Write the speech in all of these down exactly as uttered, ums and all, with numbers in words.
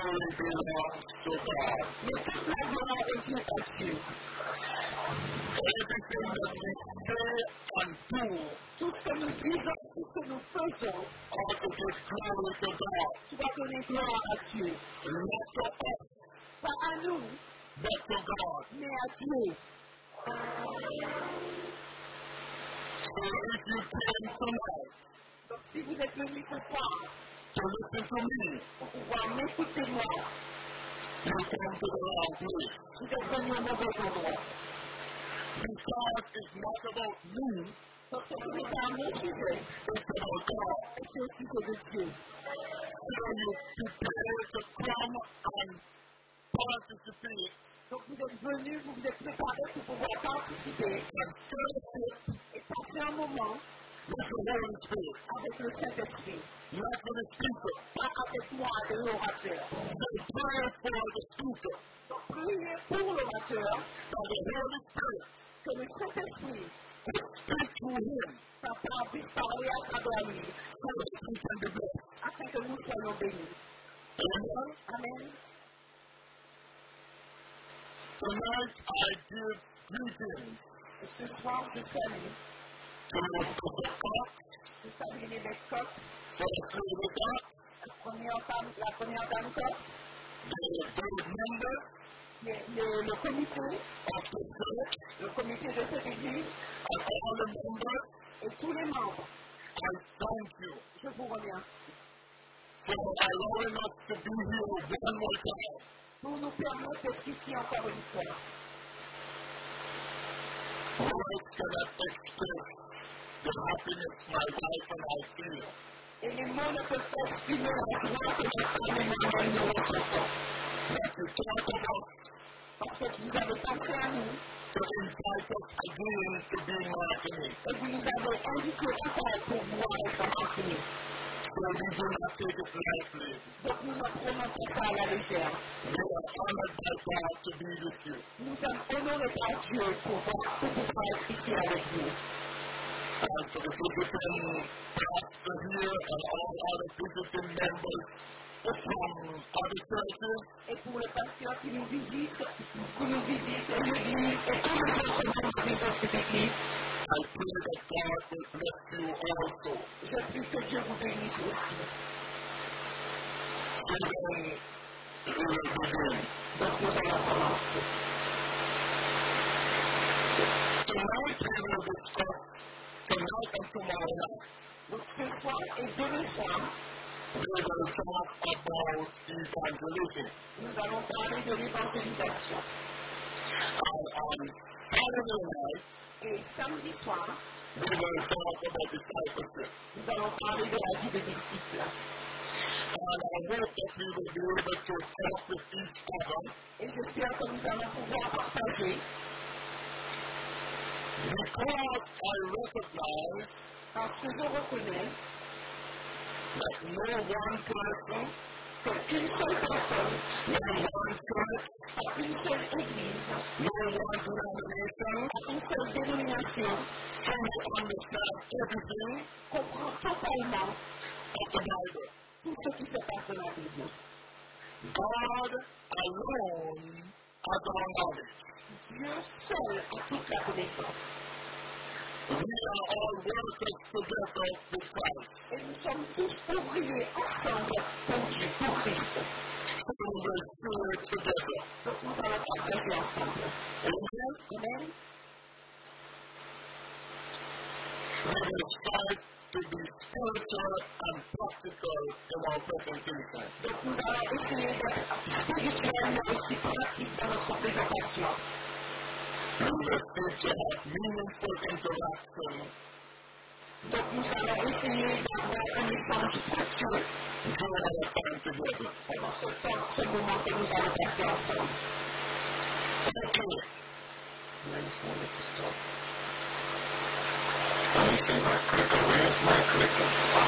glory belongs to God. Mais toute la gloire revient à Dieu. Everything that we say and do, Tout ce que nous disons, tout ce que nous faisons, ought to give glory to God. tu vas donner gloire à Dieu. Not to us, Pas à nous, but to God. mais à Dieu. So if you came tonight Donc si vous êtes venus ce soir to listen to me, pour pouvoir m'écouter moi, you come to the wrong place. vous êtes venus au mauvais endroit. Because it's not about me, Parce que ce n'est pas à mon sujet, it's about God. mais c'est au sujet de Dieu. So you prepare to come and participate Donc vous êtes venus, vous vous êtes préparés pour pouvoir participer and fellowship et passer un moment with the Holy Spirit, avec le Saint-Esprit. not with the speaker. Pas avec moi et l'orateur. So pray for the speaker, Donc priez pour l'orateur, that the Holy Spirit que le Saint-Esprit, will speak through him, Papa, puisse parler à travers lui, so that we can be blessed. afin que nous soyons bénis. Amen. Amen. Tonight I give greetings Et ce soir, je salue, to the cock, je salue les Cox, first lady cock, la première femme, la première dame Cox, the board member les- les- le comité, of the church, le comité de cette église and all the members. et tous les membres. I thank you Je vous remercie for allowing us to be here one more time. pour nous permettre d'être ici encore une fois. Words cannot express the happiness my wife and I feel. Et les mots ne peuvent pas exprimer la joie que ma femme et moi-même nous ressentons. That you talk about Parce que vous avez pensé à nous to invite us again to be Martinique. et vous nous avez invités encore pour voir être en Martinique. So we do not take it lightly. Donc nous ne prenons pas ça à la légère. We are honored by God to be with you. Nous sommes honorés par Dieu pour, voir, pour pouvoir être ici avec vous. And for the visiting pastor here and all other visiting members from other churches, Et pour le pasteur qui nous visite, qui nous visite, l'église et tous les autres membres des autres églises, I pray that God will bless you also. je prie que Dieu vous bénisse aussi. So then we will begin. Donc nous allons commencer. Tonight we will discuss, tonight and tomorrow night, Donc ce soir et demain soir, we will talk about evangelism. nous allons parler de l'évangélisation. And on Saturday night, Et samedi soir, we will talk about discipleship. nous allons parler de la vie des disciples. And I hope that we will be able to talk with each other Et j'espère que nous allons pouvoir partager, because I recognize parce que je reconnais that no one person, qu'une seule personne, no one church, pas une seule église, no one denomination pas une seule dénomination, can understand everything comprend totalement of the Bible. tout ce qui se passe dans la Bible. God alone has all knowledge. Dieu seul a toute la connaissance. We are all workers together with Christ. Et nous sommes tous ouvriers ensemble pour Dieu, pour Christ. So we will share together. Donc nous allons partager ensemble. Amen. Amen. We will strive to be spiritual and practical in our presentation. Donc nous allons essayer d'être spirituels mais aussi pratiques dans notre présentation. We will seek to have meaningful interaction Donc nous allons essayer d'avoir un échange fructueux during our time together. pendant ce temps, ce moment que nous allons passer ensemble. Okay. I just wanted to stop. Let me see my clicker. Where's my clicker?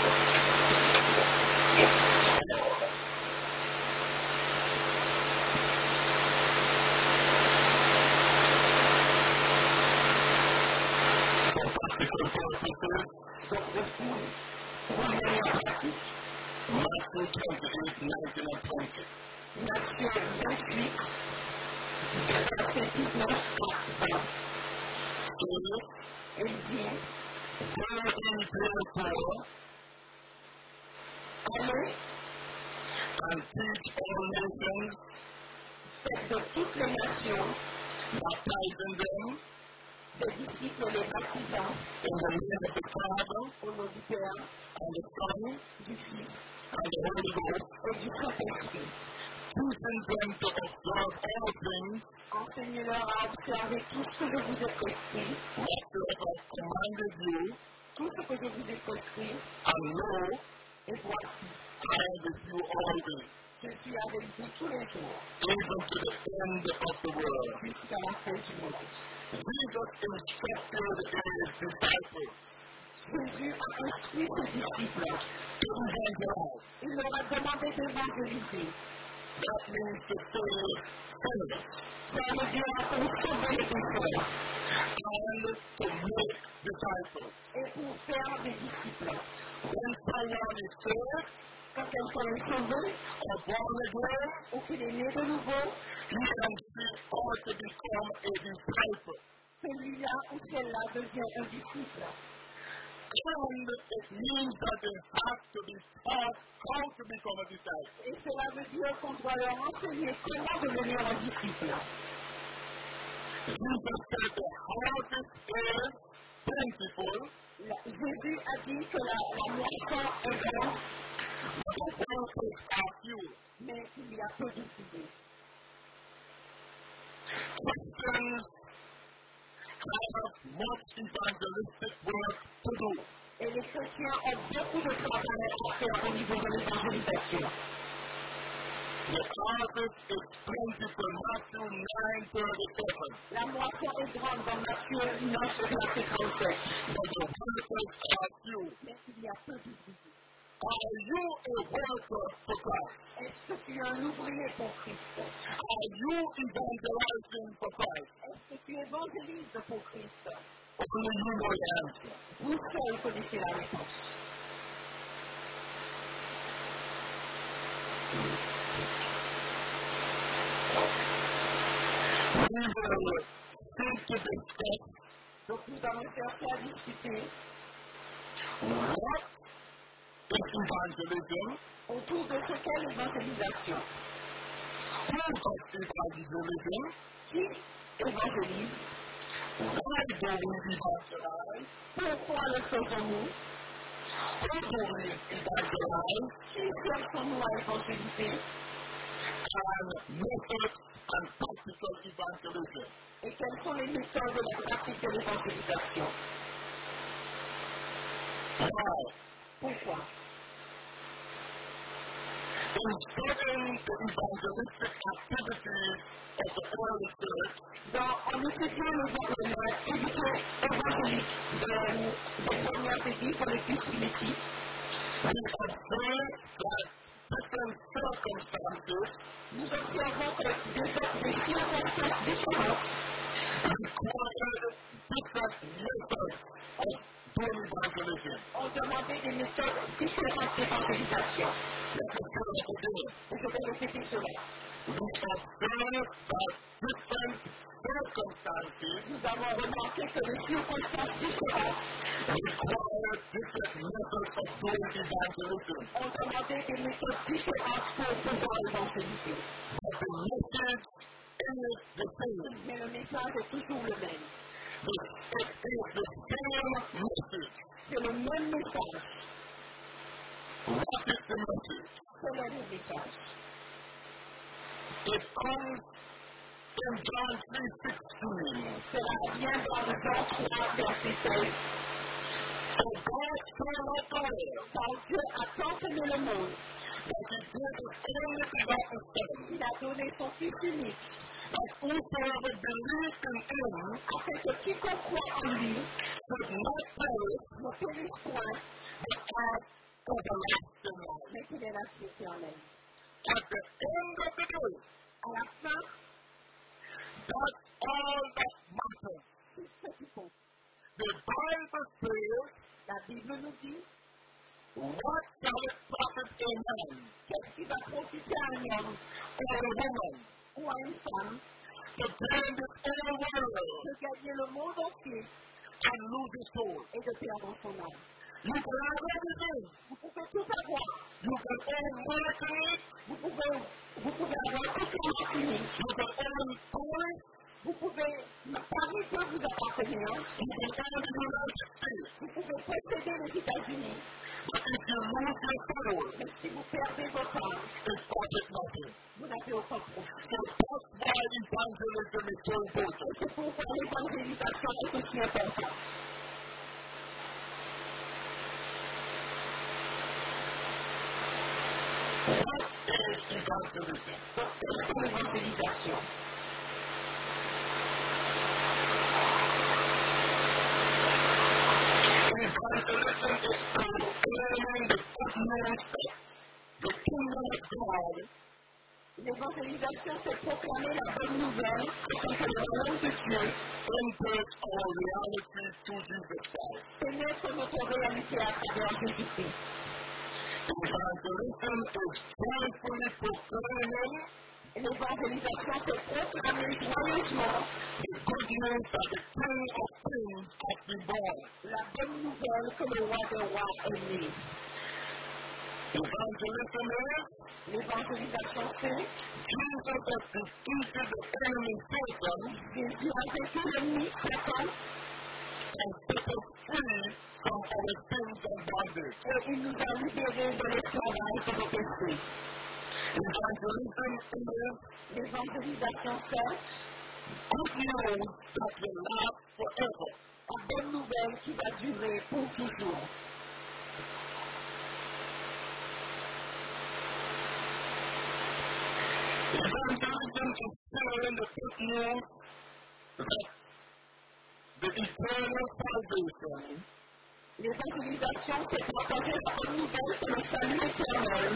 For practical purposes, Donc le fond, pour une manière pratique, Matthew twenty-eight, nineteen and twenty. Matthieu vingt-huit, verset dix-neuf à vingt. Il dit, allez and teach all nations, faites de toutes les nations, baptizing them des disciples les baptisant in the name of the Father, au nom du Père, and the Son, du Fils and the Holy Ghost, et du Saint-Esprit. teaching them to observe all things Enseignez-leur à observer tout ce que je vous ai prescrit, whatsoever I commanded you, tout ce que je vous ai prescrit, and lo, et voici, I am with you always, je suis avec vous tous les jours, even to the end of the world. jusqu'à la fin du monde. Jesus instructed his disciples Jésus a instruit ses disciples. to evangelize. Il leur a demandé d'évangéliser. That means to save sinners Ça veut dire pour sauver les pécheurs and to make disciples. et pour faire des disciples. When someone is saved Quand quelqu'un est sauvé or born again, ou qu'il est né de nouveau, he and she ought to become a disciple. celui-là ou celle-là devient un disciple. And it means that they have to be taught how to become a disciple. Et cela veut dire qu'on doit leur enseigner comment devenir un disciple. Jesus said the harvest is plentiful, La- Jésus a dit que la, la moisson est grande, but the workers are few. mais qu'il y a peu d'ouvriers. Christians have much evangelistic work to do. Et les chrétiens ont beaucoup de travail à faire au niveau de l'évangélisation. The harvest is plentiful, Matthew nine thirty-seven. La moisson est grande dans Matthieu neuf, verset trente-sept. But the workers are few. Mais il y a peu d'ouvriers. Are you a worker for Christ? Est-ce que tu es un ouvrier pour Christ? Are you evangelizing for Christ? Est-ce que tu évangélises pour Christ? Only you know the answer. Vous seul connaissez la réponse. We will seek to discuss Donc nous allons chercher à discuter what is evangelism, autour de ce qu'est l'évangélisation. who does evangelism, Qui évangélise? why do we evangelize, Pourquoi le faisons-nous? who do we evangelize, Qui cherchons-nous à évangéliser? and methods and practical evangelism. Et quelles sont les méthodes de la pratique de l'évangélisation? Why? Pourquoi? In studying the evangelistic activities of the early church, Dans, en étudiant les activités évangéliques de- des premières églises dans l'église primitive, we observe that different circumstances nous observons que des, des circonstances différentes required different methods of doing evangelism. ont demandé des méthodes différentes d'évangélisation. Let me say that again. Et je vais répéter cela. We observe that different circumstances Nous avons remarqué que les circonstances différentes require different methods of doing evangelism. ont demandé des méthodes différentes pour pouvoir évangéliser. But the message is the same. Mais le message est toujours le même. The, it is the same message. C'est le même message. What is the message? Quel est le message? It comes in John three sixteen. Cela vient dans Jean trois, verset seize. For God so loved the world Car Dieu a tant aimé le monde that he gave his only begotten Son, qu'il a donné son Fils unique, that whosoever believed in him afin que quiconque croit en lui should not perish, ne périsse point, but have everlasting life. mais qu'il ait la vie éternelle. At the end of the day, À la fin, that's all that matters. c'est ce qui compte. The Bible says La Bible nous dit What shall it profit a man? Qu'est-ce qui va profiter à un homme or a woman ou à une femme to gain this whole world de gagner le monde entier and lose his soul? et de perdre son âme? You can have everything. Vous pouvez tout avoir. You can own Mercury. Vous pouvez, vous pouvez avoir toutes les machines. You can own Paris. Vous pouvez, Paris peut vous appartenir. You can own the United States. Vous pouvez posséder les États-Unis. But if you lose your soul, Mais si vous perdez votre âme, it profit nothing. vous n'avez aucun profit. So that's why evangelism is so important. C'est pourquoi l'évangélisation est aussi importante. What is evangelism? Qu'est-ce que l'évangélisation? Evangelism is proclaiming the good news that the kingdom of God L'évangélisation, c'est proclamer la bonne nouvelle afin que le royaume de Dieu enters our reality through Jesus Christ. pénètre notre réalité à travers Jésus-Christ. Evangelism is joyfully proclaiming L'évangélisation, c'est proclamer joyeusement the good news that the King of Kings has been born. la bonne nouvelle que le roi des rois est né. Evangelism is L'évangélisation, c'est Jesus has defeated the enemy Satan Jésus a vaincu l'ennemi Satan and set us free from our sins and bondage. et il nous a libérés de l'esclavage de nos péchés. Evangelism is L'évangélisation, c'est good news that will last forever. la bonne nouvelle qui va durer pour toujours. Evangelism is sharing the good news that the eternal salvation L'évangélisation, c'est partager la bonne nouvelle que le salut éternel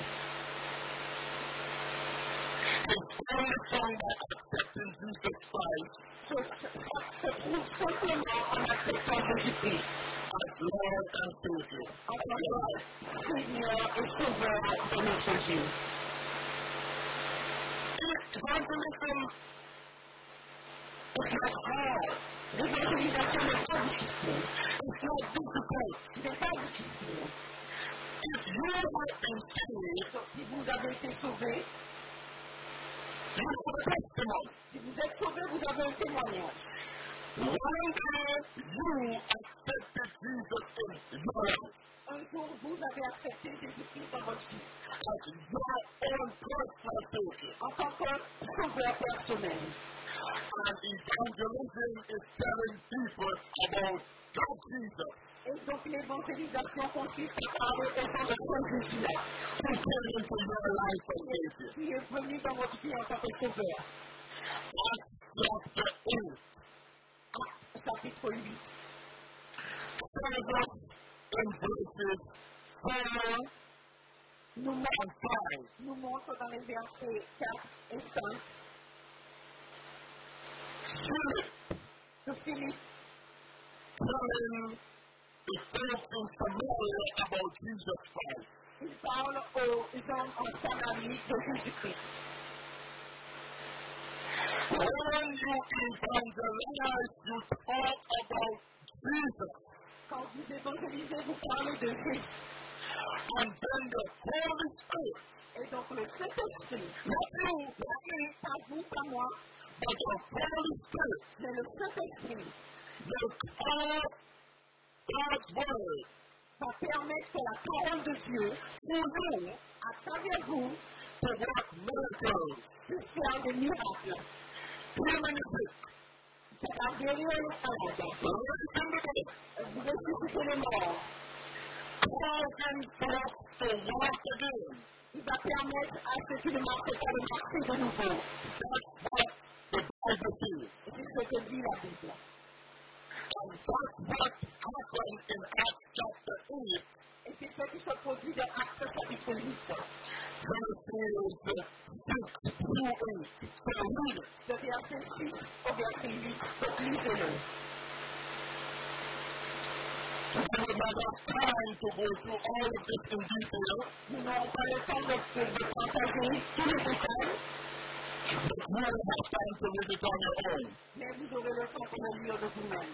is only found by accepting Jesus Christ se, se, se trouve simplement en acceptant Jésus-Christ as Lord and Savior. en tant que Seigneur et Sauveur de notre vie. Evangelism is not hard. L'évangélisation n'est pas difficile. It's not difficult. Ce n'est pas difficile. If you have been saved, Donc, si vous avez été sauvé, you have a testimony. si vous êtes sauvé, vous avez un témoignage. One day you accepted Jesus in your life Un jour, vous avez accepté Jésus-Christ dans votre vie as your own personal Savior. en tant que sauveur personnel. And evangelism is telling people about God Jesus, Et donc, l'évangélisation consiste à parler au nom de ce Jésus-là, who came into your life as Savior. qui est venu dans votre vie en tant que sauveur. Acts chapter eight, Actes chapitre huit, tells us in verses four nous montre, and five, nous montre dans les versets quatre et cinq Philip que Philippe telling the folks in Samaria about Jesus Christ. il parle aux hommes en Samarie de Jésus-Christ. When you evangelize, you talk about Jesus. Quand vous évangélisez, vous parlez de Jésus. And then the Holy Spirit, Et donc le Saint-Esprit, not you, not me, pas vous, pas moi, but the Holy Spirit, mais le Saint-Esprit will cause God's word va permettre que la parole de Dieu, through you à travers vous, to work miracles. puisse faire des miracles. Healing the sick, Ça va guérir les malades, raising the dead, vous ressuscitez les morts. causing folks to walk again. Il va permettre à ceux qui ne marchent pas de marcher de nouveau. That's what the Bible says. C'est ce que dit la Bible. And that's what happened in Acts chapter eight, Et c'est ce qui se produit dans Actes chapitre huit. verses six through eight. So read it. De verset six au verset huit. Donc lisez-le. We would not have time to go through all of this in detail. Nous n'aurons pas le temps de, de, de partager tous les détails. But you will have time to read it on your own. Mais vous aurez le temps pour le lire de vous-même.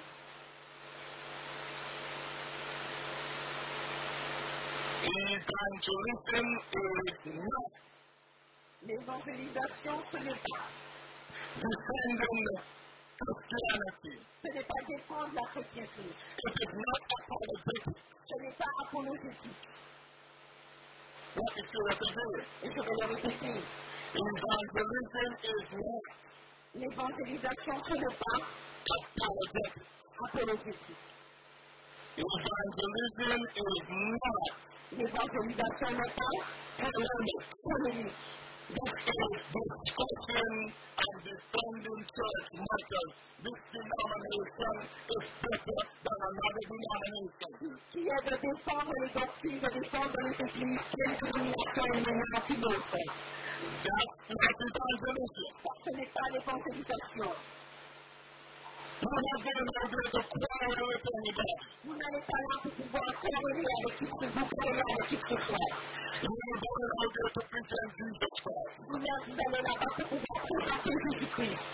Evangelism is not l'évangélisation, ce n'est pas defending Christianity. Ce n'est pas défendre la chrétienté. It is not apologetic. Ce n'est pas apologétique. What is your opinion? Et je vais le répéter. Evangelism is not l'évangélisation, ce n'est pas apologetic. apologétique. Evangelism is not l'évangélisation n'est pas polemic. polémique. This is discussion and defending church matters. This denomination is better than another denomination. Qui est de défendre les doctrines, de défendre les églises, quelle dénomination est meilleure qu'une autre. That's not evangelism. Ce n'est pas l'évangélisation. You're not getting out there to quarrel with anybody. Vous n'allez pas là pour pouvoir quereller avec qui que vous quereller avec qui que ce soit. You're not going out there to present Jesus Christ. Vous allez là-bas pour pouvoir présenter Jésus-Christ.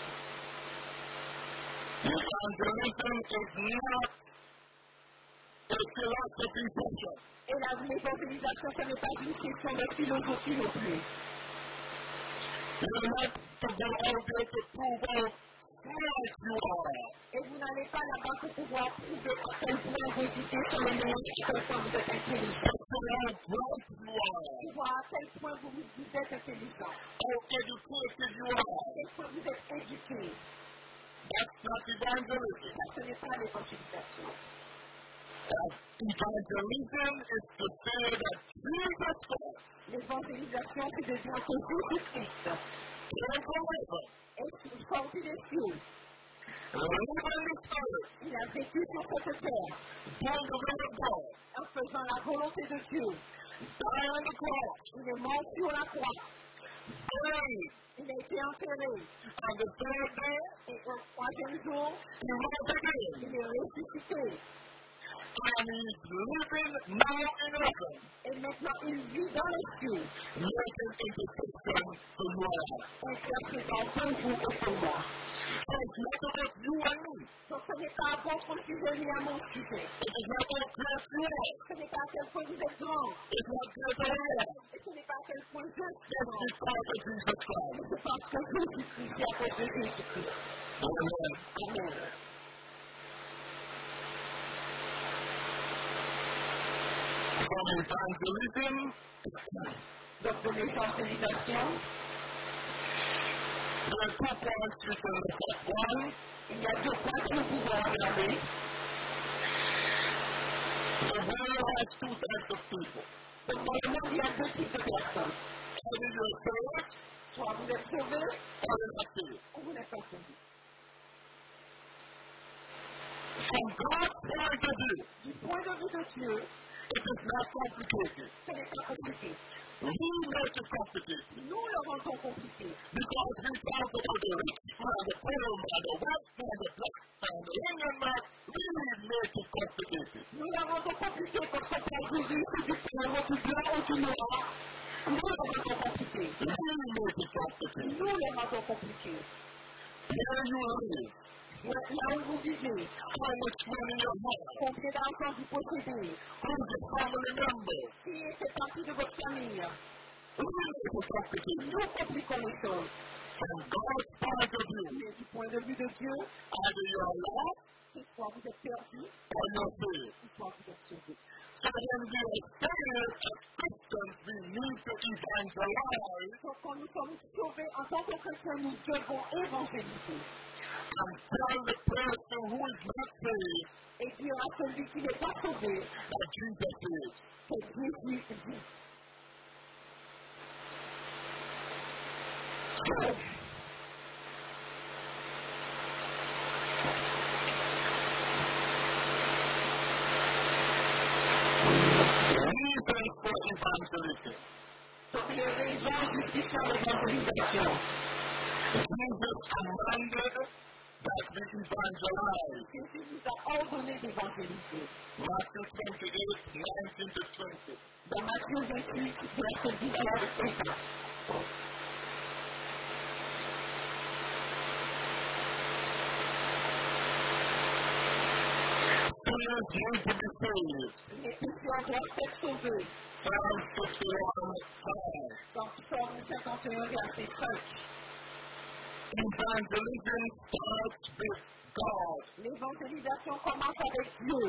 Evangelism is not a philosophy session. Et la l'évangélisation, ce n'est pas une question de philosophie non plus. You're not to go out there to prove out what you are. Et vous n'allez pas là-bas pour pouvoir prouver à quel point vous étiez sur le meilleur, à quel point vous êtes intelligent. Pour voir à quel point vous, vous êtes intelligent. How educated you are. À quel point vous êtes éduqué. That's not evangelism. Ça, ce n'est pas l'évangélisation. Evangelism is to say that Jesus Christ, l'évangélisation, c'est de dire que Jésus-Christ came from heaven, est sorti des cieux. lived on this earth, Il a vécu sur cette terre, doing the will of God, en faisant la volonté de Dieu. died on the cross, Il est mort sur la croix. buried, Il a été enterré. on the third day, Et au troisième jour, he rose again, il est ressuscité. and he's living now in heaven, Et maintenant, il vit dans les cieux. making intercession for you and I. Intercédant pour vous et pour moi. So it's not about you and me. Donc, ce n'est pas à votre sujet ni à mon sujet. It is not about great you are. Ce n'est pas à quel point vous êtes grand. It's not great I am. Et ce n'est pas à quel point je suis It's grand. because of Jesus Christ. C'est parce que Jésus-Christ est à cause de Jésus-Christ. Amen. Amen. From evangelism, Donc, de l'évangélisation, there are two points we can look at. One, il y a deux points que nous pouvons regarder. the world has two types of people. Donc, dans le monde, il y a deux types de personnes. Either you're saved Soit vous êtes sauvés, or you're not saved. ou vous n'êtes pas sauvés. From God's point of view, Du point de vue de Dieu, it is not complicated. ce n'est pas compliqué. We make it complicated Nous le rendons compliqué. because we talk about the rich man, the poor man, the white man, the black man, the Indian man. We make it complicated. Nous le rendons compliqué parce qu'on parle du riche, du pauvre, du blanc ou du noir. Nous le rendons compliqué. We make it complicated. Nous le rendons compliqué. Where you live, Là où vous vivez, how much money you have, combien d'argent vous possédez, who's your family member. qui fait partie de votre famille. We make it complicated. Nous compliquons les choses. From God's point of view, Mais du point de vue de Dieu, either you're lost soit vous êtes perdu, or you're saved. soit vous êtes sauvé. So when we are saved as Christians, we need to evangelize Donc quand nous sommes sauvés en tant que chrétiens, nous devons évangéliser. and tell the person who is not saved Et dire à celui qui n'est pas sauvé that Jesus is. que Jésus vit. So, reasons for evangelism. Donc les raisons justifiant l'évangélisation. Jesus commanded that we evangelize. Jésus nous a ordonné d'évangéliser. Matthew twenty-eight, nineteen to twenty. Dans Matthieu vingt-huit, verset dix-neuf et vingt. Sinners need to be saved. Les pécheurs doivent être sauvés. Psalm fifty-one, five. Dans Psaume cinquante et un, verset cinq. Evangelism starts with God. L'évangélisation commence avec Dieu.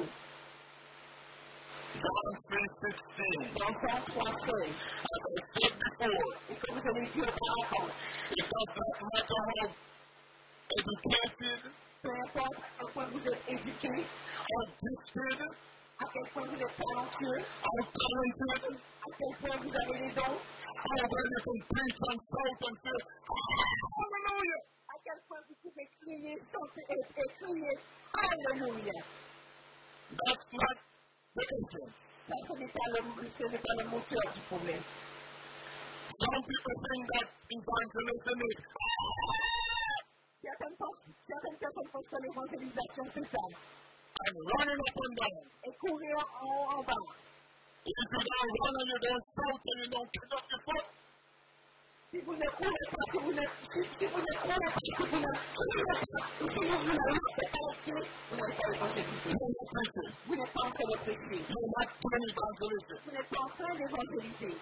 John three sixteen. Dans Jean trois seize. As I said before, Et comme je l'ai dit auparavant, it does not matter how educated, peu importe à quel point vous êtes éduqué, how gifted, à quel point vous êtes talentueux, how talented, à quel point vous avez les dons, how well you can preach and shout and say, hallelujah. à quel point vous pouvez crier, chanter et, et crier Alléluia. That's not the essence. Ça, ce n'est pas, ce n'est pas le moteur du problème. Some people think that evangelism is, Certaines, certaines personnes pensent que l'évangélisation, c'est ça. and running up and down. Et courir en haut, en bas. If you don't run and you don't shout and you don't pick up your foot, Si vous ne courez pas, si vous ne, si, si vous ne courez pas, si vous ne criez pas, ou si vous ne laissez pas le pied, vous n'êtes pas évangélisé. you're not preaching. Vous n'êtes pas en train de prêcher. You're not doing evangelism. Vous n'êtes pas en train d'évangéliser.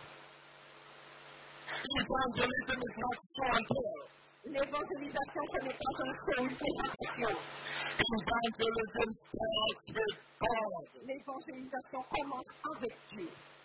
Evangelism is not show and tell. L'évangélisation, ce n'est pas un show, une présentation. Evangelism starts with God. L'évangélisation commence avec Dieu.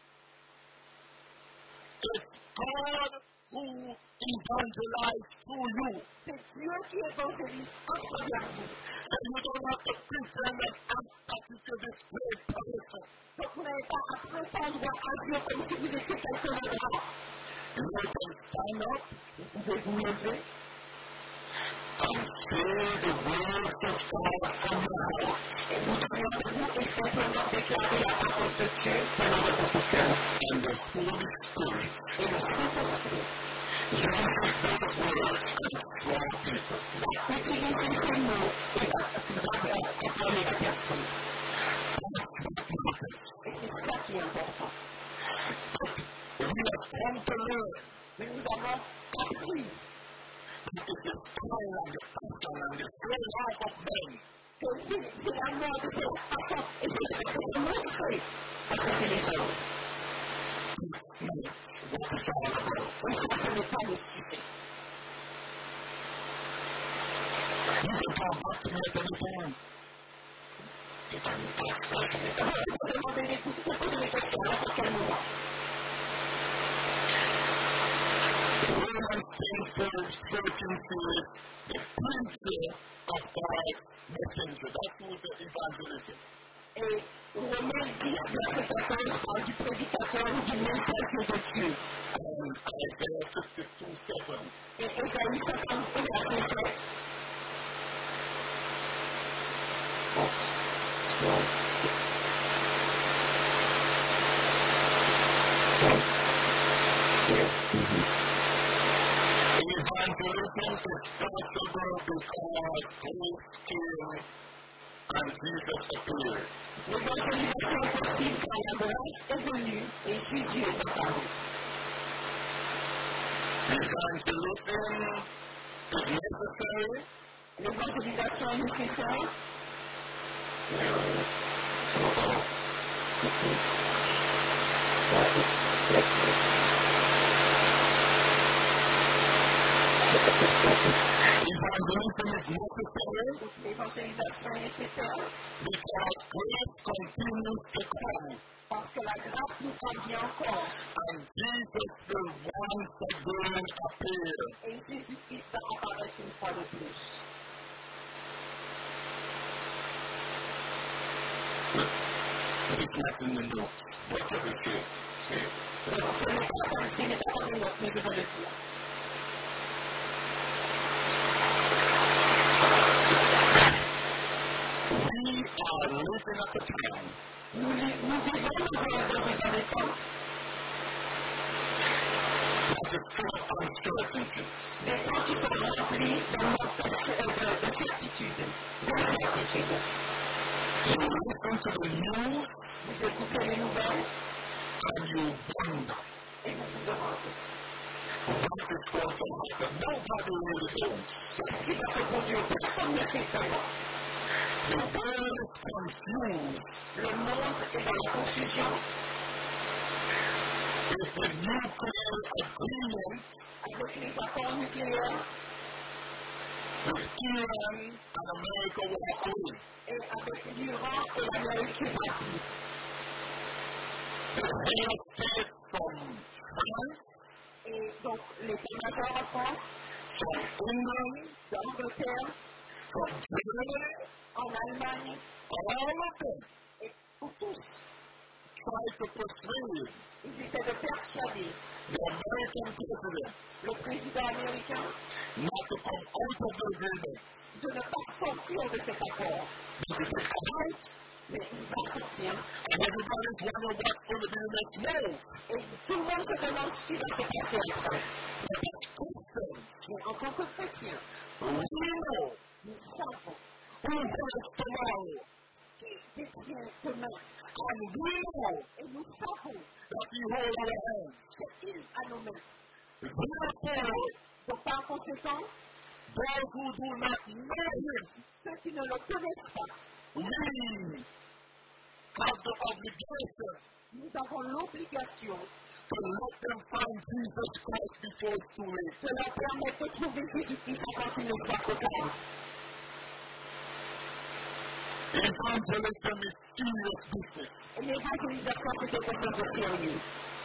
It's God who evangelizes through you. C'est Dieu qui évangélise à travers vous. And you don't have to pretend and act that you're this great person. Donc vous n'avez pas à prétendre à Dieu comme si vous étiez quelqu'un de grand. You can stand up Vous pouvez vous lever and say the words of God from your heart. et vous tenir debout et simplement déclarer la parole de Dieu venant de votre cœur. And the Holy Spirit Et le Saint-Esprit uses those words and draw people. va utiliser ces mots et va appeler la personne. Et c'est ça qui est important. We have come to learn Mais nous avons appris that it is power and the passion and the great love of men que c'est l'amour de cette façon et c'est ce que montrer à ce que les hommes. Et ça, ce n'est pas le sujet. you can come back to me at any time. C'est un message. Vous pouvez demander des coups, vous poser des questions à n'importe quel moment. Romans ten thirteen says the preacher of God's messenger. That's who the evangelist is. Et Romains dix, verset quatorze, parle du prédicateur ou du message de Dieu. And Isaiah fifty-two seven. Et Ésaïe cinquante et un, verset sept. Evangelism is possible because Christ came and Jesus appeared. L'évangélisation est possible car la grâce est venue et Jésus est apparu. Evangelism is necessary. L'évangélisation est nécessaire. Evangelism is necessary L'évangélisation est nécessaire because grace continues to come parce que la grâce nous convient encore and Jesus will once again appear. et Jésus-Christ va apparaître une fois de plus. It's not in the notes, but it is here. Donc, ce n'est pas comme ce n'est pas dans les notes, mais je vais le dire. We are living at a time Nous, li- nous vivons dans un dans un temps that is full of uncertainty. des temps qui sont remplis de manque de, de, de certitude. possible. You listen to the news, Vous écoutez les nouvelles and you wonder et vous vous demandez what is going to happen. Nobody really knows. qu'est-ce qui va se produire. Personne ne sait vraiment. The world is confused. Le monde est dans la confusion. If the nuclear agreement Avec les accords nucléaires with Iran and America walk away, et avec l'Iran et l'Amérique qui partit. the head state from France, Et donc l'état-major en France, from England, d'Angleterre, from Germany, en Allemagne, all of them et pour tous, try to persuade ils essaient de persuader the American president le président américain not to come out of the agreement. de ne pas sortir de cet accord. But if it comes out, Mais il va sortir. and everybody's wondering what's going to be the next move. Et tout le monde se demande ce qui va se passer après. But as Christians, Mais en tant que chrétien, we know nous savons who has tomorrow, qui détient demain. and we know Et nous savons that he holds our hands. qu'il a nos mains. Therefore, Donc par conséquent, those who do not know him, ceux qui ne le connaissent pas, we have the obligation nous avons l'obligation to let them find Jesus Christ before it's too late. de leur permettre de trouver Jésus-Christ avant qu'il ne soit trop tard. Evangelism is serious business. Et l'évangélisation, c'est quelque chose de sérieux.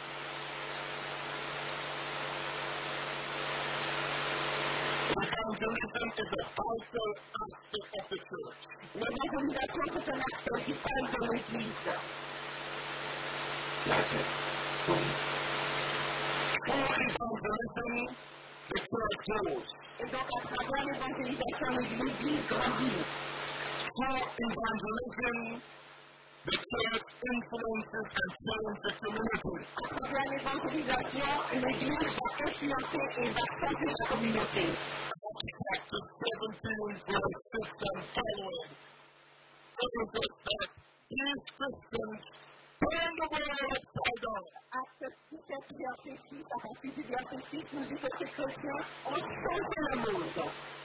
Evangelism is a vital aspect of the church. L'évangélisation, c'est un aspect vital de l'Église. That's it. Through evangelism, the church grows. Et donc, à travers l'évangélisation, l'Église grandit. Through evangelism, the church influences and changes the community. À travers l'évangélisation, l'Église va influencer et va changer la communauté. Chapter seventeen, verse six and following tells us that these Christians turn the world upside down. Acte dix-sept, verset six, à partir du verset six, nous dit que ces chrétiens ont changé le monde.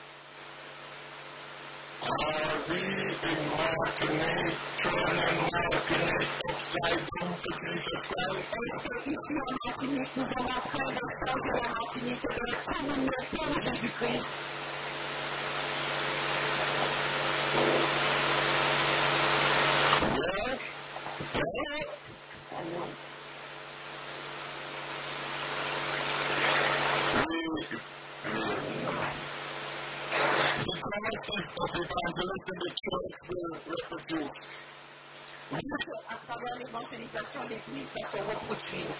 Are we in Martinique turning Martinique upside down for Jesus Christ? Est-ce qu'ici en Martinique, nous sommes en train de changer la Martinique et de la communauté pour Jésus-Christ? Yes. Yes. Alors, The promises of evangelism the church will reproduce. à travers l'évangélisation, l'Église va se reproduire.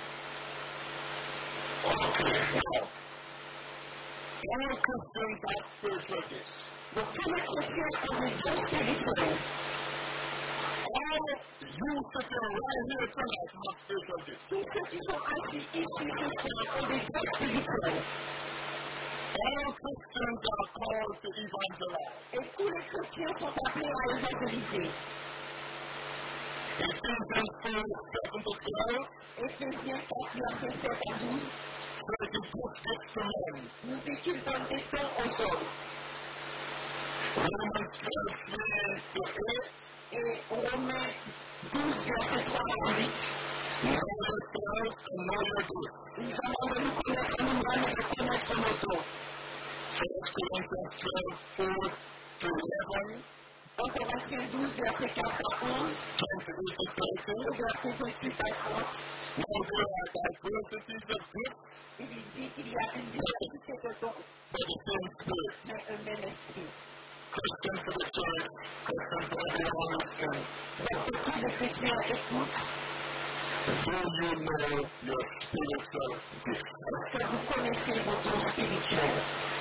Okay, now, all Christians have spiritual gifts. Donc, tous les chrétiens ont des dons spirituels. All you sitting right here tonight have spiritual gifts. Tous ceux qui sont assis ici ce soir ont des dons spirituels. All Christians are called to evangelize. Et tous les chrétiens sont appelés à évangéliser. Ephesians four, seven to twelve Éphésiens quatre, verset sept à douze, says he puts gifts to men. nous dit qu'il donne des dons aux hommes. Romans twelve, three to eight, Et Romains douze, verset trois à huit, know yourselves and know your gifts. nous demande de nous connaître nous-mêmes et de connaître nos dons. First Corinthians twelve, four to eleven, un Corinthiens douze, verset quatre à onze, twenty-eight to thirty. et verset vingt-huit à trente, Now there are diversities of gifts, il dit qu'il y a une diversité de dons, but the same Spirit. mais un même esprit. Christian for the church, Christian for everyone listening. Donc que tous les chrétiens écoutent, Do you know your spiritual gifts? est-ce que vous connaissez vos dons spirituels?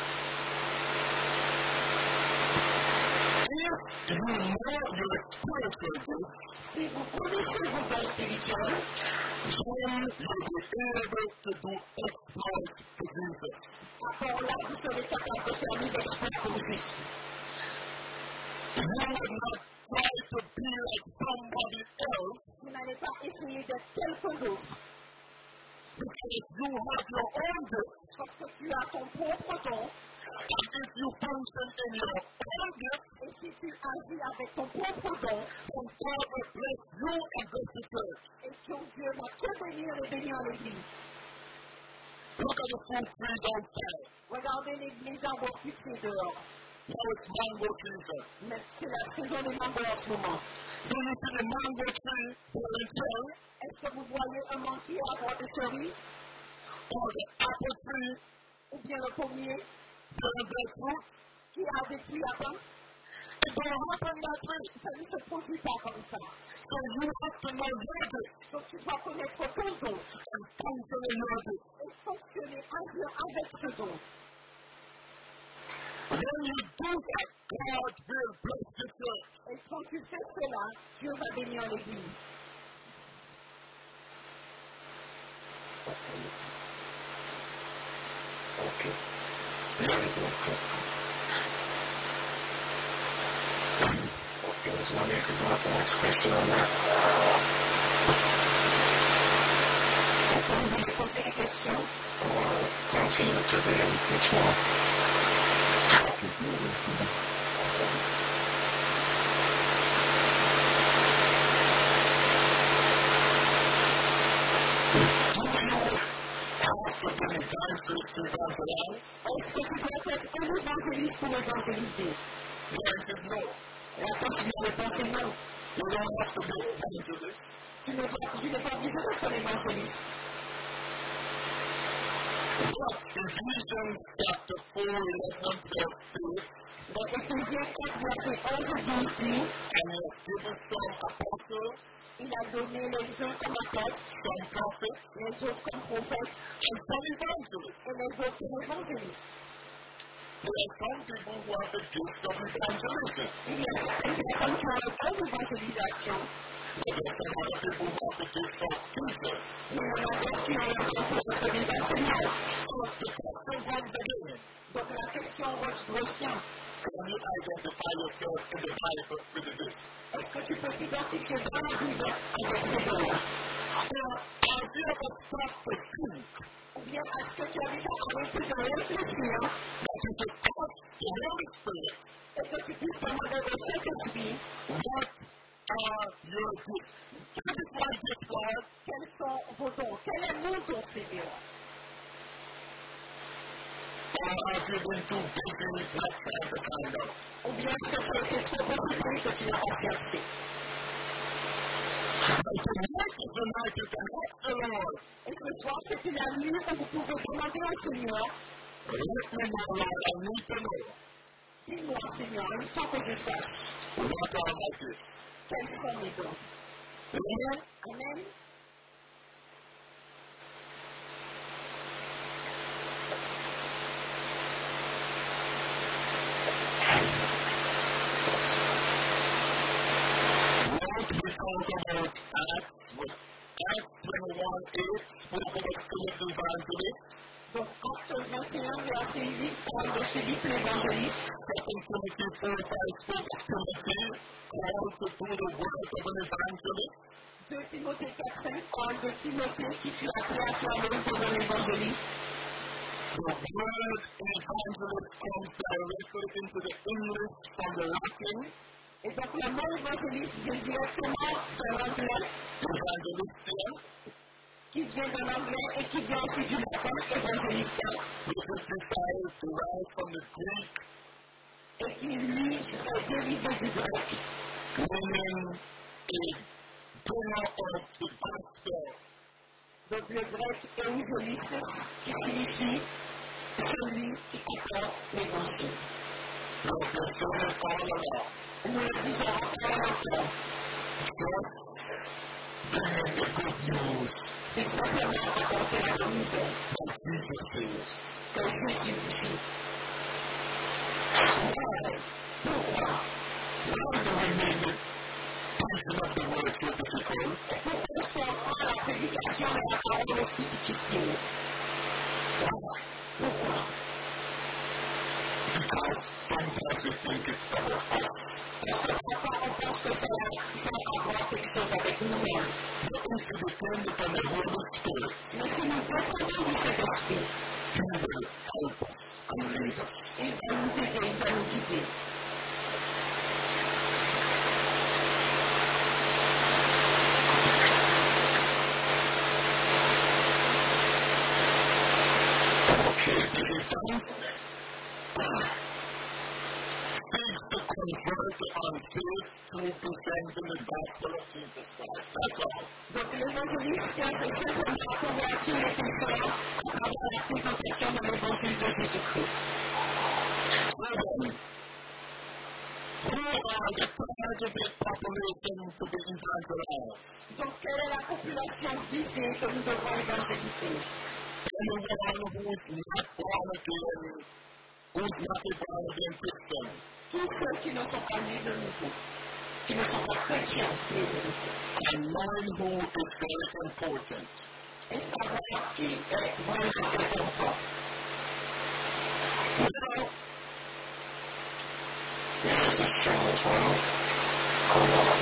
If you know your spiritual gifts, Si vous connaissez vos dons spirituels, then you'll be able to do exploits for Jesus. alors là, vous serez capable de faire des exploits pour Jésus. You would not function in your own gift, et si tu agis avec ton propre don, then God will bless you and bless the church. et ton Dieu va te bénir et bénir l'Église. Look at the fruit trees outside. Regardez les, les arbres fruitiers dehors. Now it's mango season. Mais c'est la saison des mangos en ce moment. Do you see the mango tree bearing cherry? Est-ce que vous voyez un manguier avoir des cerises? Or the apple tree Ou bien le pommier bearing breadfruit? qui a des fruits à pain? It don't happen that way. Ça ne se produit pas comme ça. So you have to know your gift Donc tu dois connaître ton don and function in your gift. et fonctionner, agir avec ce don. When you do that, God will bless the church. Et quand tu fais cela, Dieu va bénir l'Église. Okay. Very good. Okay, I was wondering if you want to ask a question on that. Est-ce que vous voulez poser des questions? Or continue to the which one? Evangelist to evangelize? Est-ce que tu dois être un évangéliste pour évangéliser? The answer is no. La réponse est non. You don't have to be an evangelist. Tu n'es pas, tu n'es pas obligé d'être un évangéliste. But Ephesians chapter four, eleven, twelve says, Dans Éphésiens quatre, verset onze et douze dit, and he has given some apostles, il a donné les uns comme apôtres, some prophets, les autres comme prophètes, and some evangelists. et les autres comme évangélistes. There are some people who have the gift of evangelism. Il y a certaines personnes qui ont le don d'évangélisation, But there are some other people who have the gift of teachers. mais il y en a d'autres qui ont le don pour être des enseignants. So the question comes again, Donc la question revient, can you identify yourself in the Bible with this? est-ce que tu peux t'identifier dans la Bible avec ces dons-là? Or have you ever stopped to think Ou bien est-ce que tu as déjà arrêté de réfléchir that you should ask the Holy Spirit, et que tu puisses demander au Saint-Esprit what are your gifts? What is my gift, Lord? quels sont vos dons? Quel est mon don, Seigneur? Or have you been too busy not trying to find out? Ou bien est-ce que tu as été trop occupé que tu n'as pas cherché? And tonight is the night you can ask the Lord, Et ce soir, c'est une nuit où vous pouvez demander au Seigneur, let me know, Lord, I need to know dis-moi, Seigneur, il faut que je sache what are my gifts. quels sont mes dons. Amen? Amen. Lord, we talk about Acts, with Acts twenty-one eight, spoke about Philip the evangelist. Donc, Acte vingt et un, verset huit, parle de Philippe l'évangéliste. Second Timothy four five spoke of Timothy, called to do the work of an evangelist. deux Timothée quatre cinq parle de Timothée qui fut appelé à faire l'œuvre de l'évangéliste. The word evangelist comes directly into the English from the Latin, Et donc, le mot évangéliste vient directement de l'anglais, evangelistia, qui vient de l'anglais et qui vient aussi du latin, évangélista, which is derived derived from the Greek, et qui lui est dérivé du grec, meaning a bringer of the gospel. donc le grec évangéliste, qui signifie celui qui apporte l'évangile. Like the sermon all along. Nous le disons encore et encore, Just bringing the good news c'est simplement apporter la bonne nouvelle that Jesus is. que Jésus vit. Why? Pourquoi? Why do we make it preaching of the word so difficult? Pourquoi est-ce qu'on rend la prédication de la parole aussi difficile? Why? Pourquoi? Because sometimes we think it's about us. Parce que parfois on pense que ça va avoir quelque chose avec nous-mêmes. But if we depend upon the Holy Spirit, Mais si nous dépendons du Saint-Esprit, He will help us and lead us. il va nous aider thankfulness seeks to convert the unfaith through presenting the gospel of Jesus Christ. That's all. Donc l'évangéliste cherche simplement à convertir les pécheurs à travers la présentation de l'évangile de Jésus-Christ. Who are the targeted population to be evangelized? Donc quelle est la population visée que nous devons évangéliser? Anyone who is not born again, who is not a born again Christian. Tous ceux qui ne sont pas nés de nouveau, qui ne sont pas chrétiens nés de nouveau. And knowing who is very important. Et savoir qui est vraiment important. Well, Yes, it's true as well. Hold on.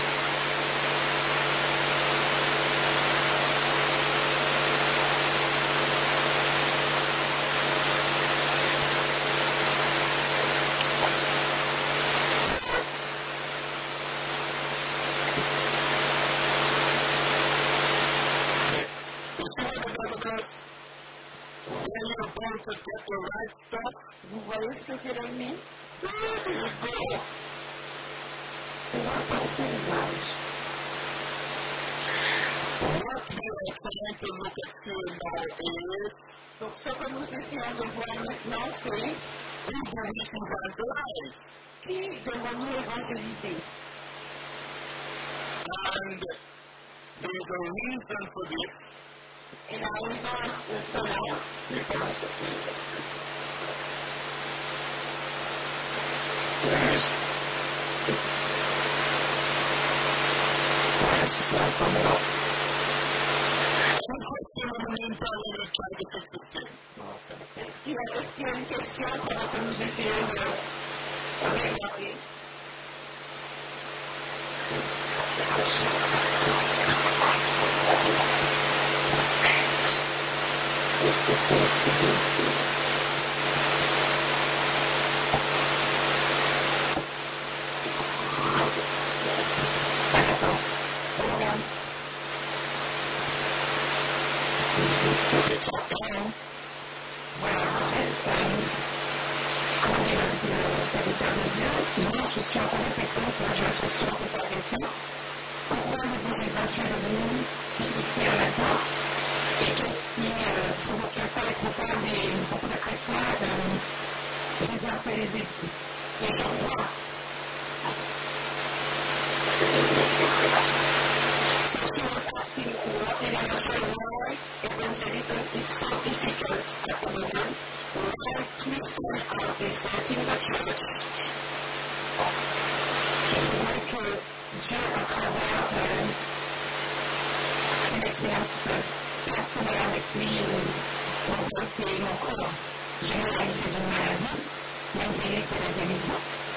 when you're going to get the right stuff, vous voyez ce que c'est l'ennemi? where do you go? What was civilized? What we are trying to look at here now is Donc, ce que nous essayons de voir maintenant, c'est who do we evangelize? qui devons-nous évangéliser? And there's a reason for this. Et la raison de cela, Because there's why is this not coming up? Any question in the meantime, we're going to try to fix this thing. il va rester une question pendant que nous essayons de regarder. It's supposed to be. Je suis en compétence dans la gestion de sa question. Pourquoi vous avez assuré vous difficile à la fois et qu'est-ce qui provoque ça avec beaucoup de beaucoup de chrétiens développer les les endroits. So she was asking what in a nutshell why evangelism is so difficult at the moment. Why Christians are deserting the church. C'est vrai que Dieu, à travers euh, une expérience personnelle avec lui, mon côté et mon corps, j'ai eu réalité d'une maladie, même vérité de la guérison.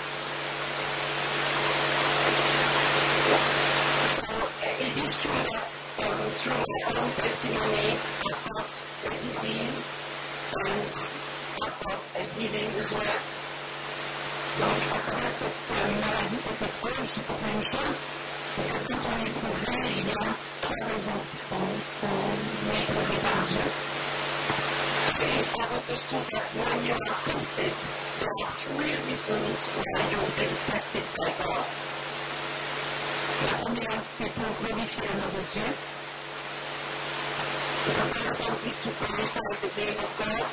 So, uh, it is true that um, through my own testimony, I've got a disease and I've got a healing as well. Donc, à travers cette euh, maladie, cette épreuve, je peux pas une chose, c'est que quand on est éprouvé, il y a trois raisons qui font qu'on est éprouvé par Dieu. So it is understood that when you are tested, there are three reasons why you've been tested by God. La première, c'est pour glorifier le nom de Dieu. The first one is to glorify the name of God.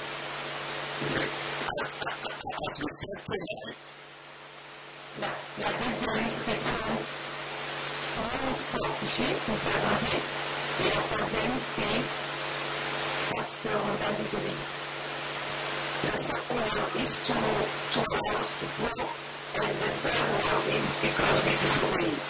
As we said tonight, La, la deuxième, c'est pour, pour fortifier, pour faire rentrer. Et la troisième, c'est parce qu'on va désobéir. The second one is to, to allow us to grow. And the third one is because we disobeyed.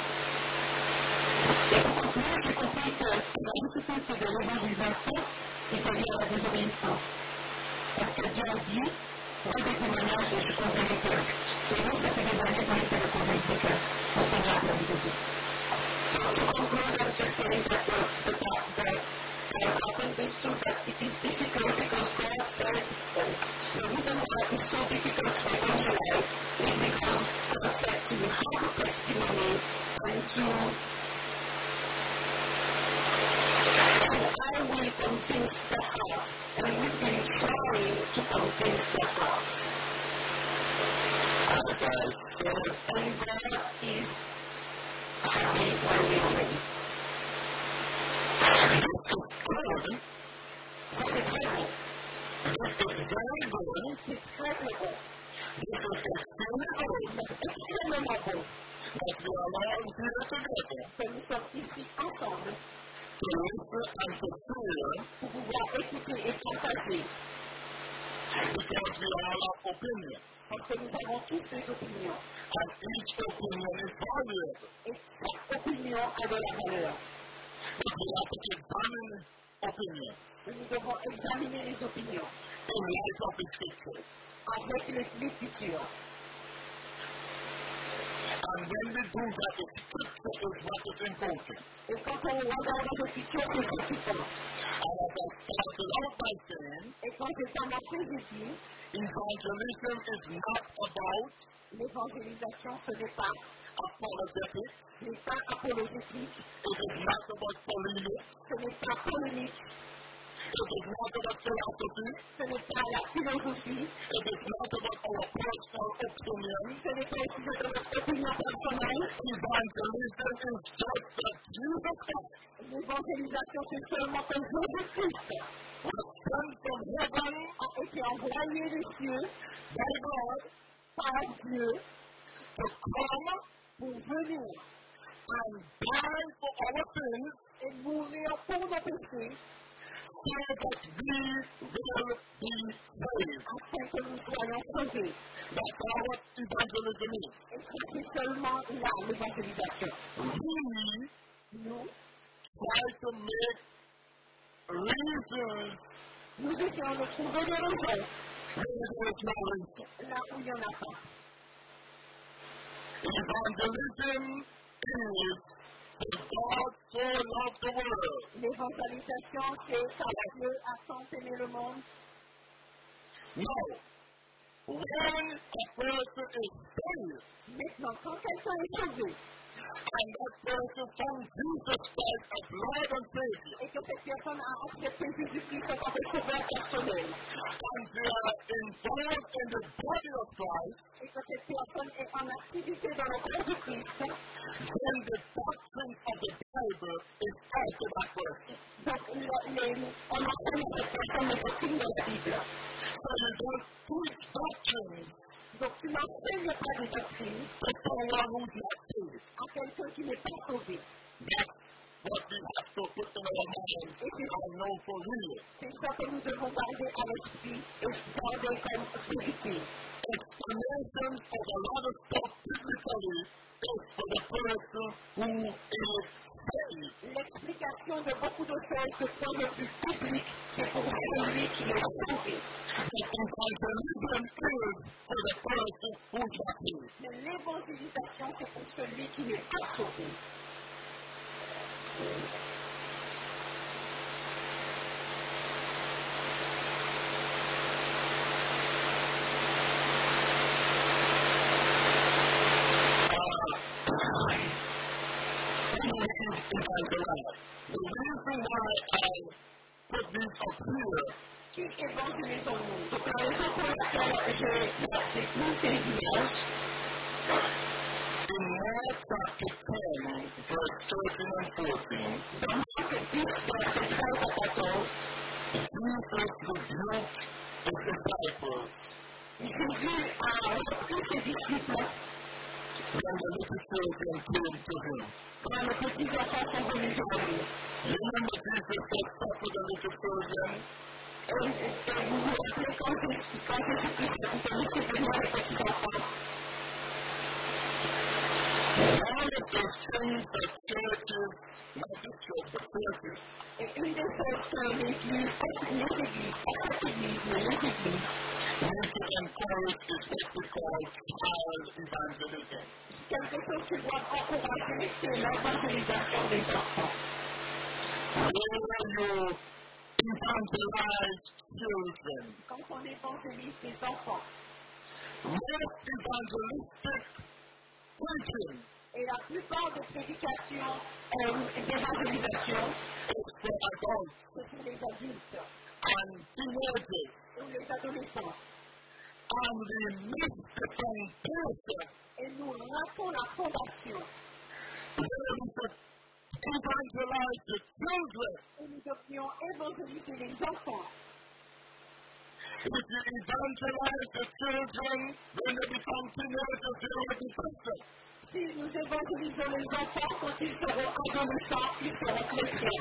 Et pour conclure, j'ai compris que la difficulté de l'évangélisation était liée à la désobéissance. Parce que Dieu a dit, pour des témoignages, je convainc que. Et nous, ça fait des années qu'on essaie de convaincre que le Seigneur a la vie de Dieu. So to conclude, I'm just saying that the, the fact that I often understood that it is difficult because God said that the reason why it's so difficult to evangelize is because God said to have a testimony and to and I will convince the heart, and we've been trying to convince And God is happy when we win. Ça c'est très bon. C'est très très bon. C'est extrêmement bon. Que nous sommes ici ensemble pour pouvoir écouter et partager. Parce que nous avons tous des opinions. Et chaque opinion a de la valeur. Et nous devons examiner les opinions avec l'écriture. And when we do that, the scripture is what is important. Et quand on regarde l'écriture, c'est ce qui compte. And as I started out by saying, Et quand j'ai commencé, j'ai dit, evangelism is not about l'évangélisation, ce n'est pas apologetics. Ce n'est pas apologétique. It is not about polemic. Ce n'est pas polémique. It is not about philosophy. Ce n'est pas la philosophie. It is not about our personal opinion. Ce n'est pas aussi de notre opinion personnelle. Evangelism is just that Jesus Christ L'évangélisation, c'est seulement que Jésus-Christ was sent from heaven a été envoyé des cieux by God par Dieu to come pour venir and die for our sins et mourir pour nos péchés so that we will be saved. afin que nous soyons sauvés. That's what evangelism is. Et ça, c'est seulement là l'évangélisation. We Nous, try to make reasons nous essayons de trouver des raisons where there is no reason. là où il n'y en a pas. Evangelism is that God so loved the world. L'évangélisation, c'est car Dieu a tant aimé le monde. Now, when a person is saved, Maintenant, quand quelqu'un est sauvé and that person found Jesus Christ as Lord and Savior, et que cette personne a accepté Jésus-Christ comme un sauveur personnel and they are involved in the body of Christ, et que cette personne est en activité dans le corps de Christ, then the doctrine of the Bible is taught to that person. donc le- les- on enseigne à cette personne les doctrines de la Bible. So you don't teach doctrines Donc tu n'enseignes pas des doctrines to someone who's not saved. à quelqu'un qui n'est pas sauvé. That's what we have to put in our minds and know for real. C'est ça que nous devons garder à l'esprit et garder comme vérité. Explanations of a lot of stuff biblically is for the person who is saved. L'explication de beaucoup de choses de point de vue public, c'est pour celui qui est sauvé. The evangelism is for the person who's not saved. Mais l'évangélisation, c'est pour celui qui n'est pas sauvé. The reason why I put these up here Qui évangélisons-nous? Donc la raison pour laquelle j'ai j'ai mis ces images, in Mark chapter ten, verse thirteen and fourteen, dans Marc dix, versets treize à quatorze, Jesus rebuked his disciples Jésus a repris ses disciples when the little children came to him. quand les petits enfants sont venus vers lui. Remember Jesus said, suffer the little children Et, et, et vous vous rappelez quand Jésus- quand Jésus-Christ a dit que laissez venir les petits enfants. One of the things that churches, not the church, but churches, Et une des choses que l'Église, pas les églises, pas chaque église, mais les églises, need to encourage is what we call child evangelism. quelque chose qu'ils doivent encourager, c'est l'évangélisation des enfants. Where you evangelize children. Quand on évangélise des enfants, Most evangelistic preaching et la plupart des prédications euh, d'évangélisation, is for adults c'est pour les adultes and teenagers. ou les adolescents. and we miss the foundation. Et nous ratons la fondation. We should evangelize the children. Et nous devrions évangéliser les enfants. If you evangelize the children, when they become teenagers, they will be Christians. Si nous évangélisons les enfants, quand ils seront adolescents, ils seront chrétiens.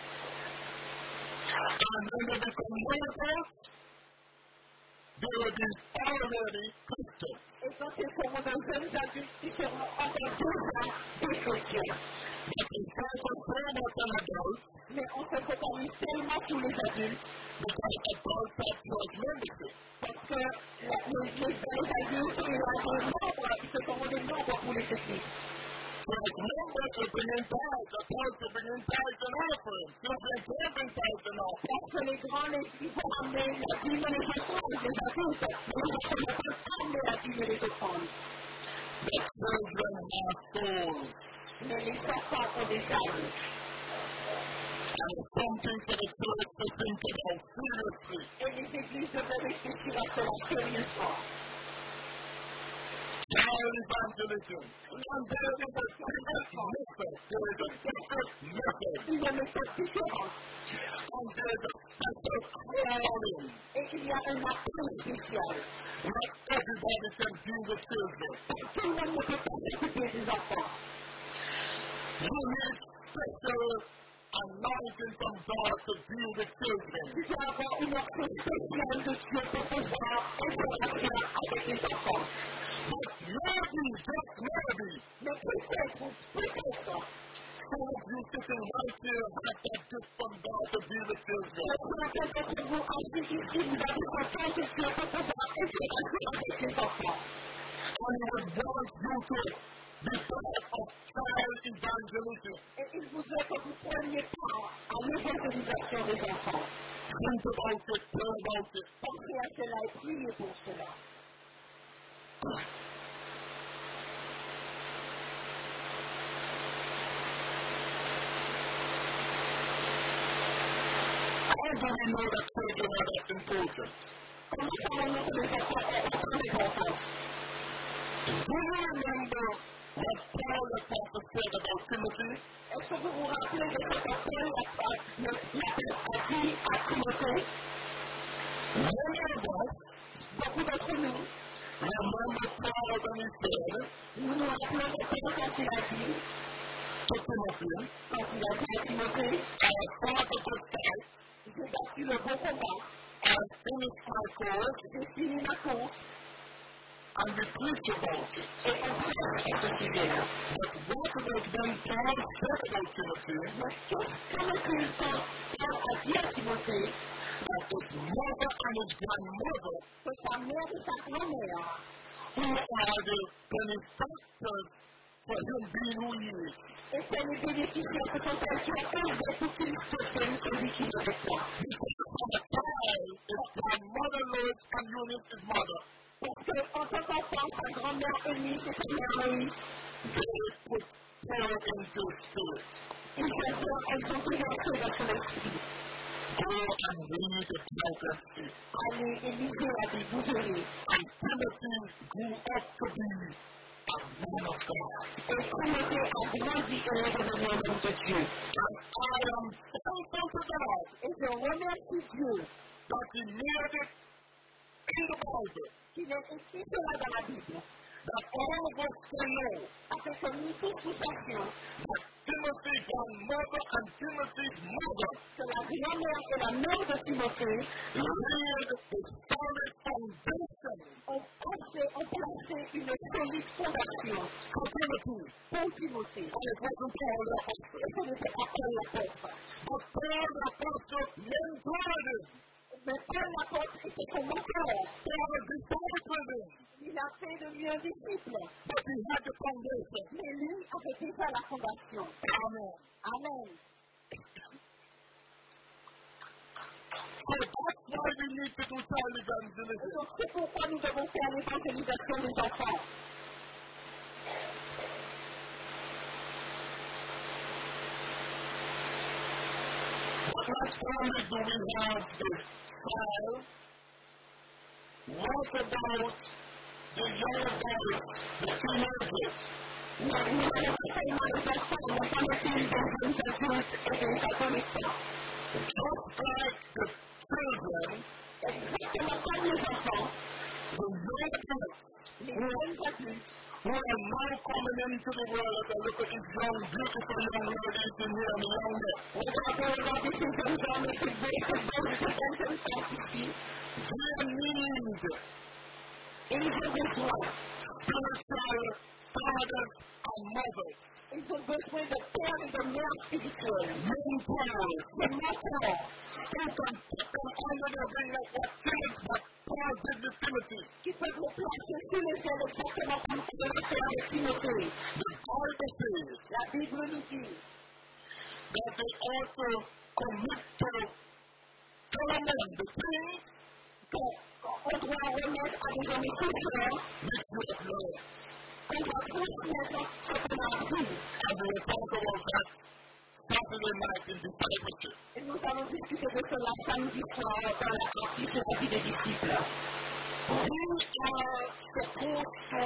And when they become adults, they will be already Christians. Et quand ils seront de jeunes adultes, ils seront encore déjà des chrétiens. But we focus so much on adults, Mais on se focalise tellement sur les adultes, because adults have church membership. parce que la, les, les, les adultes, il y a des membres, ils se font des membres pour les églises. Church members will bring in tithes, adults will bring in tithes and offerings, children will bring tithes and offerings. Parce que les grands, les, ils vont amener la dîme et les offrandes, les adultes, mais les enfants ne peuvent pas amener la dîme et les offrandes. The children have souls. Mais les enfants ont des âmes. And it's something for the church to think about seriously. Et les églises devraient réfléchir à cela sérieusement. Child evangelism. And there is a different method. There is a different method. Il y a une méthode différente. And there is a special calling. Et il y a un appel spécial. Not everybody can deal with children. Tout le monde ne peut pas s'occuper des enfants. You need special anointing from God to deal with children. Tu dois avoir une action spéciale de Dieu pour pouvoir interagir avec les enfants. But maybe, just maybe, Mais peut-être, peut-être, some of you sitting right here have that gift from God to deal with children. certains d'entre vous, assis ici, vous avez ce temps de Dieu pour pouvoir interagir avec les enfants. And He would want you to be part of child evangelism. Et il voudrait que vous preniez part à l'évangélisation des enfants. Think about it, pray about it. Pensez à cela et priez pour cela. How do we know that children are that important? Comment savons-nous que les enfants ont autant d'importance? Do you remember what Paul the Apostle said about Timothy? Est-ce que vous vous rappelez de cet appel l'apôtre a dit à Timothée? Many of us Beaucoup d'entre nous, remember Paul when he said nous nous rappelons de Paul quand il a dit, to Timothy, quand il a dit à Timothée, I have fought a good fight, j'ai battu le bon combat, I have finished my course, j'ai fini ma course, and we preach about it. et on prêche à ce sujet-là. But what about when Paul said about Timothy Mais qu'en est-il quand Paul a dit à Timothée that his mother and his grandmother, que sa mère et sa grand-mère, who are the benefactors for him being who he is, étaient les bénéficiaires que sont celles qui ont œuvré pour qu'il devienne celui qu'il devait être. from a child, his grandmother Lois and Eunice, his mother, Parce qu'en tant qu'enfant, sa grand-mère Élie et sa mère Loïs, they put Paul into spirit. ils ont, elles ont déversé dans son esprit. Go and read the biography. Allez et lisez la Bible, vous verrez. And Timothy grew up to be a man of God. Et Timothée a grandi et est devenu un homme de Dieu. And I am thankful to God Et je remercie Dieu that He made it in the Bible qu'il ait écrit cela dans la Bible, that all of us can know afin que nous tous nous sachions that Timothy's grandmother and Timothy's mother que la grand-mère et la mère de Timothée laid the solid foundation ont placé, ont placé une solide fondation for Timothy. pour Timothée. And it wasn't Paul the Apostle, Et ce n'était pas Paul l'apôtre. but Paul the Apostle mentored him. Mais Paul l'apôtre était son mentor. Paul discipled him. Il a fait de lui un disciple. But he had the foundation. Mais lui avait déjà la fondation. Amen. Amen. So that's why we need to do child evangelism. Donc c'est pourquoi nous devons faire l'évangélisation des enfants. But not only do we have the child What about the young adults, the teenagers? Nous avons seulement les enfants, mais qu'en est-il des jeunes adultes et des adolescents? Just like the children, Exactement comme les enfants, the young adults les jeunes adultes who are now coming into the world as I look at these young, beautiful young ladies in here and the young men. Regardez, regardez ces jeunes hommes et ces beaux, ces beaux, ces belles jeunes femmes ici. They need Ils ont besoin, spiritual fathers and mothers, ils ont besoin de pères et de mères spirituelles, mentors, de mentors, who can put them under the wing of what Timothy, what Paul did with Timothy. qui peuvent les placer sous les ailes exactement comme Paul l'a fait avec Timothée. The Bible says La Bible nous dit that they ought to commit to Solomon the things qu'on doit remettre à des hommes chrétiens, which we have learned. qu'on doit transmettre ce qu'on a appris. And we will talk about that Saturday night in discipleship. Et nous allons discuter de cela samedi soir dans la partie de la vie des disciples. We are supposed to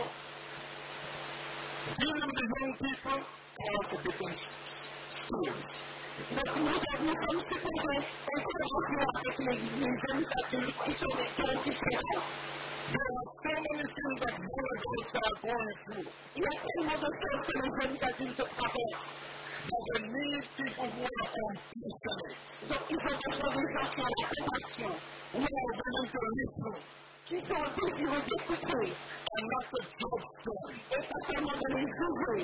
deal with the young people or the different students. Donc nous, nous sommes supposés interagir avec les, les jeunes adultes qui sont des gens différents. There are so many things that young adults are going through. Il y a tellement de choses que les jeunes adultes traversent. That they need people who are compassionate, Donc ils ont besoin de gens qui ont la compassion, who are willing to listen qui sont désireux d'écouter and not to judge them. et pas seulement de les juger.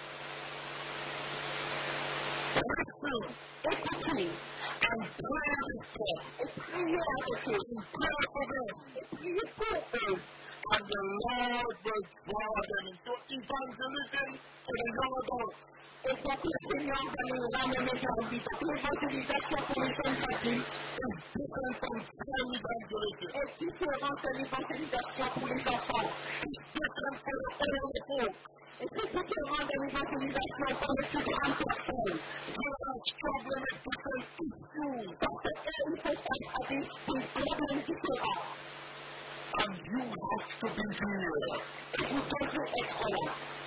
Listen Écoutez and pray with them et priez avec eux and pray for them. et priez pour eux. And the Lord will draw them into evangelism to the young adults. Et donc le Seigneur va nous ramener vers lui. Donc l'évangélisation pour les jeunes adultes Is different from child evangelism. est différente de l'évangélisation pour les enfants. It's different for the older folk. Et c'est différent de l'évangélisation pour les plus grandes personnes. They are struggling with different issues. Parce qu'elles ils font face à des des problèmes différents. And you have to be here. Et vous devez être là.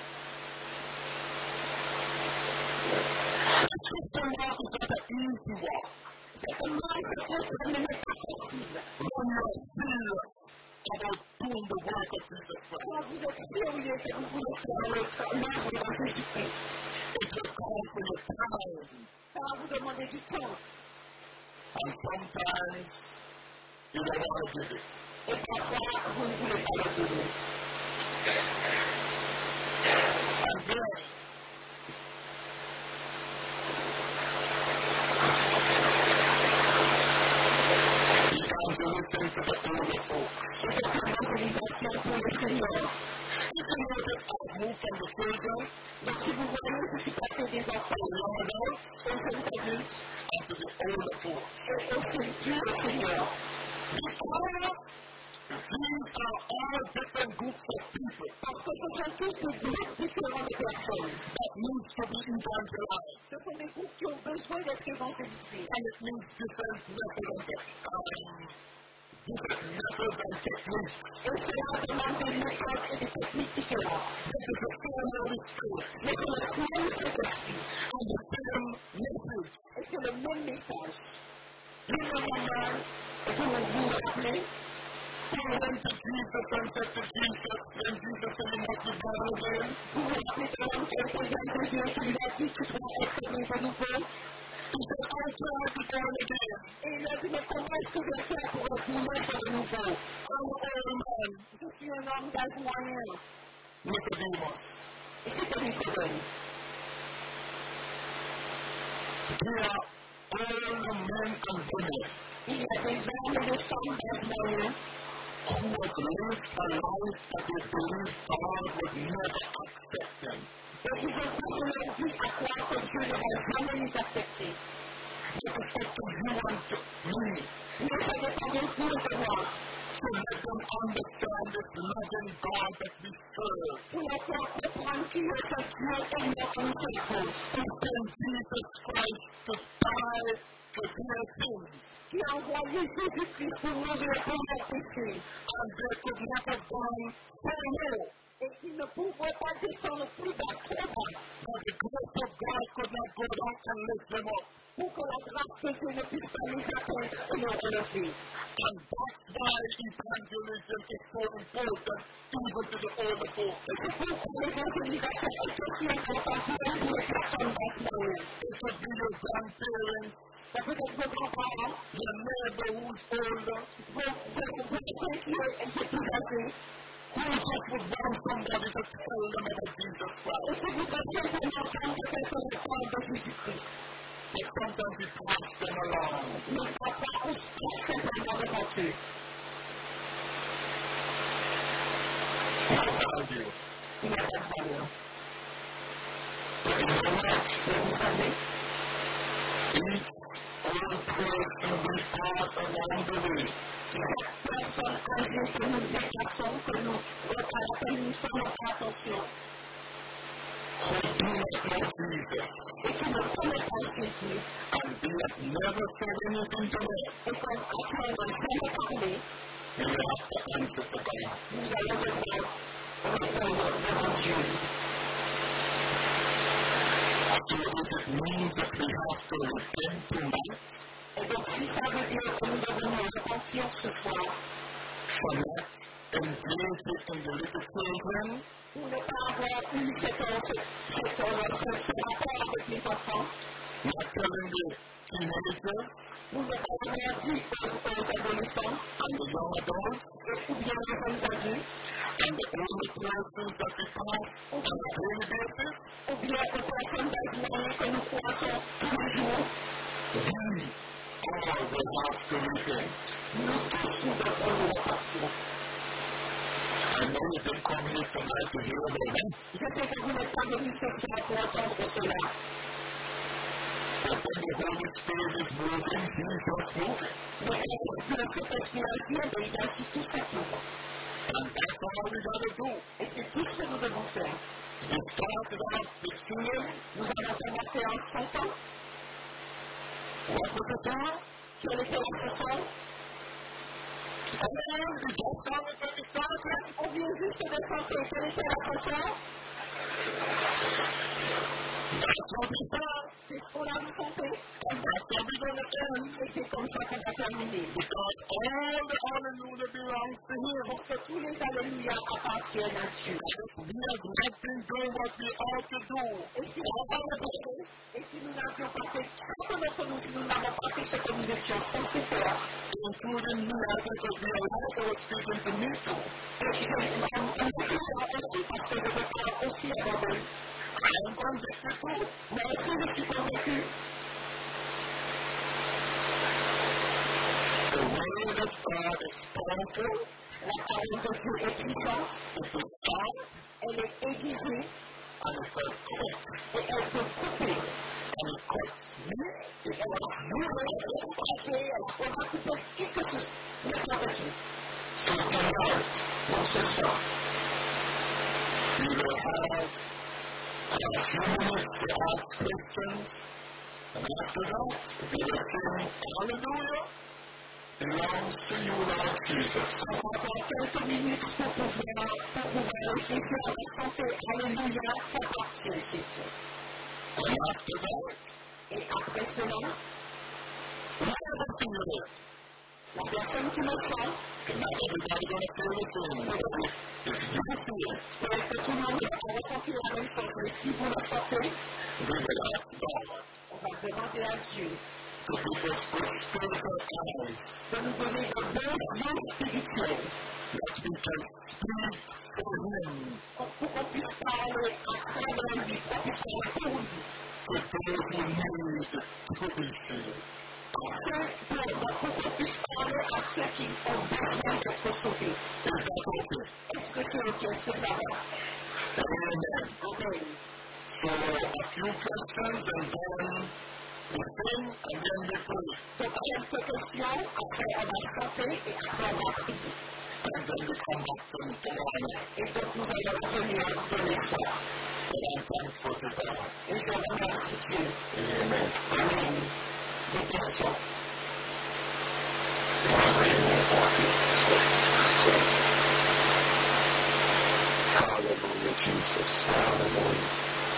The Christian walk is not an easy walk. Cette marche chrétienne n'est pas facile. When you are serious about doing the work of Jesus Christ, Quand vous êtes sérieux que vous voulez faire l'œuvre de Jésus-Christ, it will call for your time. ça va vous demander du temps. And sometimes you don't want to give it. Et parfois, vous ne voulez pas le donner. And then, evangelism to the older folk. Et donc l'évangélisation pour le Seigneur. If you notice, I've moved from the children Donc si vous voyez, je suis passé des to enfants the young adults aux jeunes adultes and to the older folk. et au Dieu le Seigneur. Because these are all different groups of people Parce que ce sont tous des groupes différents de personnes. that need to be evangelized. Ce sont des groupes qui ont besoin d'être évangélisés. And it needs different methods and um, different methods and techniques. Et cela demande des méthodes et des techniques différentes. This is the same Holy Spirit Mais c'est le même Saint-Esprit. and the same message. Et c'est le même message. You remember Vous vous rappelez, who went to Jesus and said to Jesus, when Jesus said you must be born again? vous vous rappelez de l'homme qui a été vers Jésus et qui lui a dit, tu dois être né de nouveau. He said, how can I be born again? Et il a dit, mais comment est-ce que je vais faire pour être naître de nouveau? I'm an old man, Je suis un homme d'âge moyen. Nicodemus. Et c'était Nicodème. They are old men and women Il y a des hommes et des femmes d'âge moyen who have lived a life that they believe God would never accept them. et ils ont passé leur vie à croire que Dieu ne va jamais les accepter. It is up to you and to me Mais ça dépend de vous et de moi. to let them understand this loving God that we serve. Pour leur faire comprendre qui est ce Dieu aimant que nous servons. Who sent Jesus Christ to die for their sins. Qui qui a envoyé Jésus-Christ pour mourir pour nos péchés. And they could not have gone so low. Et qui ne pouvait pas descendre plus bas, trop bas. But the grace of God could not go down and lift them up. Pour que la grâce de Dieu ne puisse pas les atteindre et les relever. And that's why evangelism is so important, even to the older folks. C'est pourquoi l'évangélisation est aussi importante pour les personnes d'âge. It could be your grandparents, Ça peut être vos grands-parents, your neighbor who's older, vos voisins qui est plus âgés. who just would want somebody to tell them about Jesus Christ. Et qui voudraient simplement entendre quelqu'un de parle de Jésus-Christ. But sometimes we pass them along. Mais parfois, on se passe simplement devant eux. No value. Il n'y a pas de valeur. But in the next, Mais vous savez, each old person we pass along the way, personne âgée que nous dépassons, que nous repassons, nous faisons attention. who do not know Jesus, Et qui ne connaissent pas Jésus. and we have never said anything to them, Et comme après on n'a jamais parlé, we will have to answer to God. nous allons devoir répondre devant Dieu. So if it means that we have to repent tonight Et donc, si ça veut dire que nous devons nous repentir ce soir, for not engaging in the little children, pour ne pas avoir eu cette cette rapport avec les enfants, not telling the teenagers pour ne pas avoir dit aux, aux adolescents, and the young adults ou bien aux jeunes adultes, and the older persons that we pass on a daily basis, ou bien aux personnes d'âge moyen que nous croisons tous les jours, we all will have to repent. nous tous nous devrons nous repentir. I know you didn't come here tonight to hear about that, Je sais que vous n'êtes pas venus ce soir pour entendre cela, but when the Holy Spirit is moving, He's just moving. mais le Saint-Esprit agit, mais il agit tout simplement. And that's all we got to do. Et c'est tout ce que nous devons faire. We started off the singing. Nous allons commencer en chantant. What was the song? Quelle était la chanson? And we just sang it when we started. On vient juste de chanter. Quelle était la chanson? That's what we sang. C'est ce qu'on a chanté. And that's how we're going to end. Et c'est comme ça qu'on va terminer. Because all the hallelujah belongs to Him. Parce que tous les alléluia appartiennent à Dieu. We have not been doing what we ought to do. Et si nous n'avions pas fait, et si nous n'avions pas fait, chacun d'entre nous, si nous n'avons pas fait ce que nous étions censés faire, Including me, I think that we are also speaking to me too. et je inclus aussi parce que je veux parler aussi à moi-même. I am convicted too. Mais aussi je suis convaincu, The Word of God is powerful. la parole de Dieu est puissante, It is sharp. elle est aiguisée, And it can cut. et elle peut couper. And it cuts me. Et elle a coupé, elle a coupé quelque chose, n'importe qui. So tonight, Donc ce soir, we will have a few minutes to ask questions. And after that, we will sing Hallelujah belongs to you, Lord Jesus. on va avoir quelques minutes pour pouvoir, pour pouvoir réfléchir à la santé. Alléluia, ça appartient, c'est sûr. And after that, Et après cela, whoever feels it, la personne qui le sent, and not everybody going to feel the same. But if, if you feel it, peut-être que tout le monde va ressentir la même chose, mais si vous le sentez, we will ask God on va demander à Dieu to give us good spiritual eyes de nous donner de bons yeux spirituels that we can speak for Him pour qu'on puisse parler à travers lui, pour qu'on puisse parler pour lui. to those who need to be saved. Ceux pour, pour qu'on puisse parler à ceux qui ont besoin d'être sauvés. Is that okay? Est-ce que c'est ok? Est-ce que ça va? Amen. Amen. So a few questions and then we sing and then we pray. Donc, quelques questions, après on va chanter et après on va prier. And then we come back to tomorrow night. Et donc nous allons revenir demain soir. But I'm thankful to God. Et je remercie Dieu. Amen. Amen. Des questions. Hallelujah, Jesus. Hallelujah.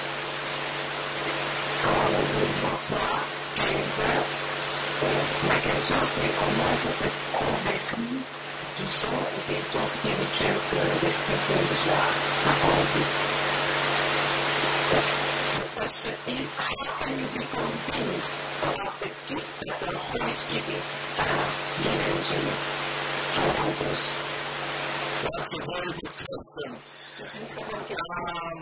Hallelujah. Bonsoir, Jennifer. Ma question, c'est comment vous êtes convaincu du son et des dons spirituels que l'Esprit Saint vous a accordé? The question is, how can you be convinced about the gift that the Holy Spirit has given to you to help us? That's a very good question. Um,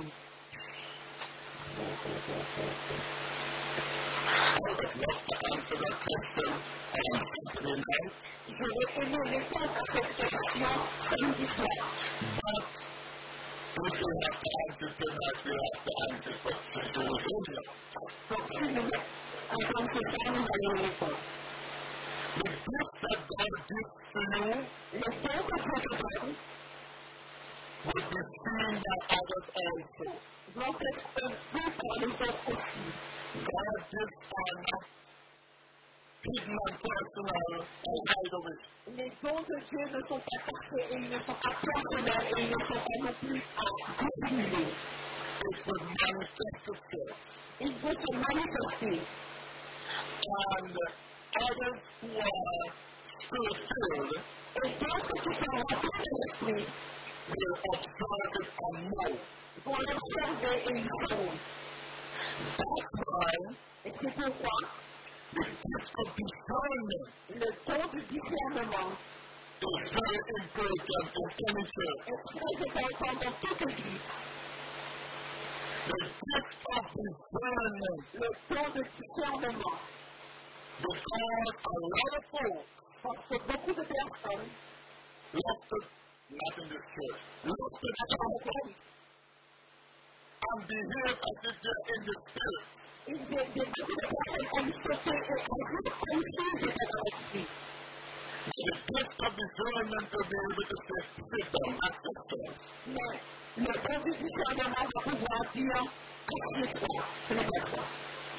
I would love to answer that question on Saturday night. Je vais aimer répondre à cette question samedi soir. But if we have to answer tonight, we have to answer it. But since it was earlier, Donc, si nous mettons ce soir, nous allons répondre. the gift that God gives to you Le don que Dieu te donne will be seen by others also. vont être vus par les autres aussi. God gifts are not hidden and personal or hide away. Les dons de Dieu ne sont pas cachés et ils ne sont pas personnels et ils ne sont pas non plus à dissimuler. It will manifest itself. Ils vont se manifester. And others who are spirit-filled Et d'autres qui sont remplis de l'esprit will observe it and know. vont l'observer et le savoir. That's why Et c'est pourquoi the gift of discernment le don du discernement is very important in any church. est très important dans toute église. The gift of discernment, Le don de discernement. because a lot of folks Parce que beaucoup de personnes lost it, not in this church, lost it out and behave as if they're in the spirit. Des, des, beaucoup de personnes aiment sauter et agir comme s'ils étaient dans l'esprit. The gift of discernment will be able to say, sit down, ask yourself. Mais le don du discernement va pouvoir dire assieds-toi, ce n'est pas toi.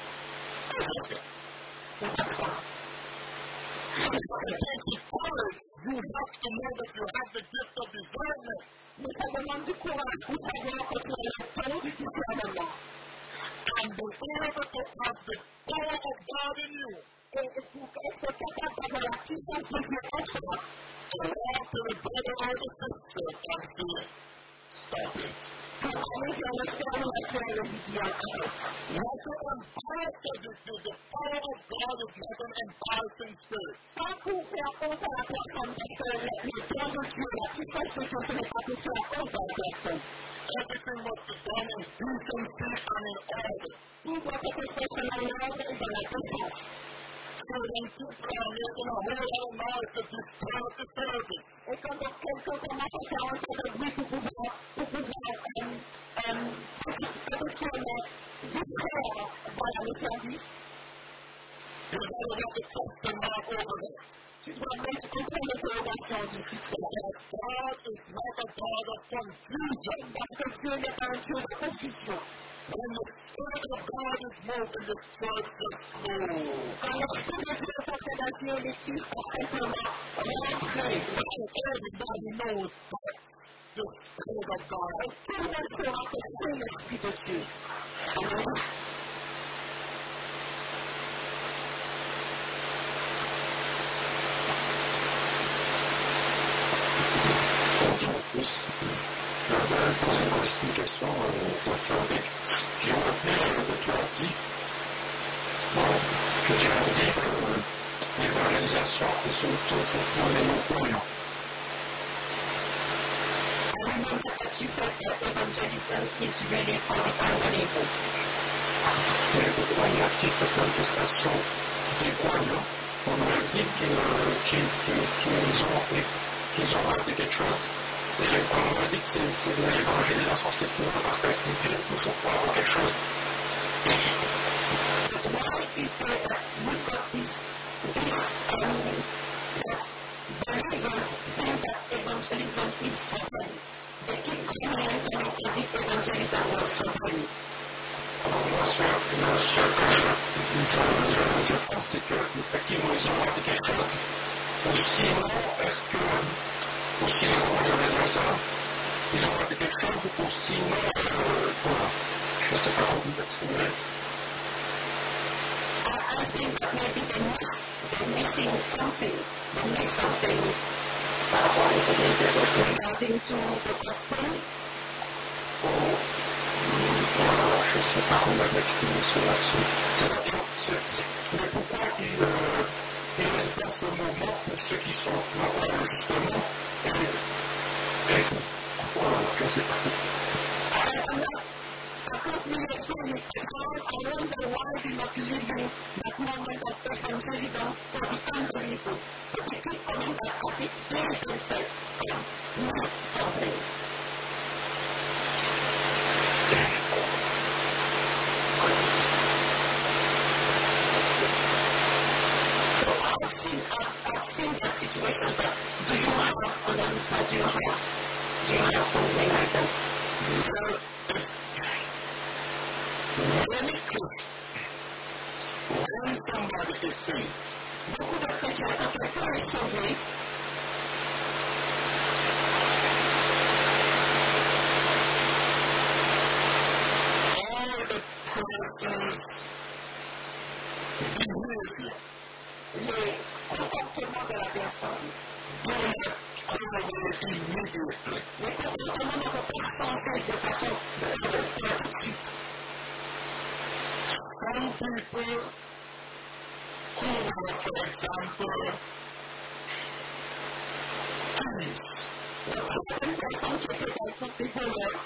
Ce n'est pas toi. It takes courage. You have to know that you have the gift of discernment. Mais ça demande du courage pour savoir que tu as le don du discernement. And be able to have the power of God in you. Et pour être capable d'avoir la puissance de Dieu en toi, To walk to the brother or the sister and say, stop it. pour aller vers le frère ou la sœur et lui dire arrête. You have to embrace the, the, the power of God is not an embarrassing spirit. Pas pour faire honte à la personne, parce que le, le don de Dieu, la puissance de Dieu, ce n'est pas pour faire honte à la personne. Everything must be done in decency and in order. Tout doit être fait selon l'ordre et dans la décence. So when people are making a whole lot of noise to disturb the service, Et quand quelqu'un commence à faire un peu de bruit pour pouvoir, pour pouvoir, euh, euh, éventuellement distraire, voilà, le service, you gotta have the question mark over that. tu dois mettre un point d'interrogation du système. Because God is not a God of confusion. Parce que Dieu n'est pas un Dieu de confusion. When the Spirit of God is moving, the church just flows. Quand l'Esprit de Dieu est en train d'agir, l'Église va simplement rentrer. Everybody knows that the Spirit of God. Tout le monde saura que c'est l'Esprit de Dieu. Amen. Plus, je vais poser une explication au théorique qui ont retenu que tu as dit. Bon, que tu as dit que l'évangélisation est surtout simplement les mots croyants. I remember that you said that evangelism is really for the unbelievers. Mais pourquoi y a-t-il cette manifestation des croyants? On aurait dit qu'ils ont, qu'ils ont raté quelque chose. Et on aurait dit que c'est de l'évangélisation, c'est pour eux parce qu'ils viennent toujours pour avoir quelque chose. But why is there that we've got this, this um, that believers think that evangelism is for them? They keep coming and coming as if evangelism was for them. Bien sûr, bien sûr que je, je, je, je pense que effectivement ils ont raté quelque chose. Ou sinon, est-ce que, ou sinon, je vais dire ça, ils ont raté quelque chose, ou sinon, euh, voilà, je ne sais pas comment vous exprimer. I think that maybe they miss, they're missing something, they miss something regarding to the gospel. Ou, voilà, je ne sais pas comment m'exprimer sur là-dessus. C'est-à-dire, mais pourquoi ils, euh, ils respectent le mouvement pour ceux qui sont là, justement, et, et, voilà, je ne sais pas. I can't really explain it. I wonder why they're not living that moment of evangelism for the unbelievers. But they keep coming back as if they themselves missed something. So I've seen, I've, I've seen that situation, but do you have an answer? Do you have, do you have something like that? Well, When it comes, when somebody is saved, Beaucoup de chrétiens, quand quelqu'un est sauvé, all the person's behavior le comportement de la personne, do not correlate immediately. le comportement ne peut pas changer de façon de Some people who are, for example, thieves, certaines personnes qui étaient par exemple des voleurs,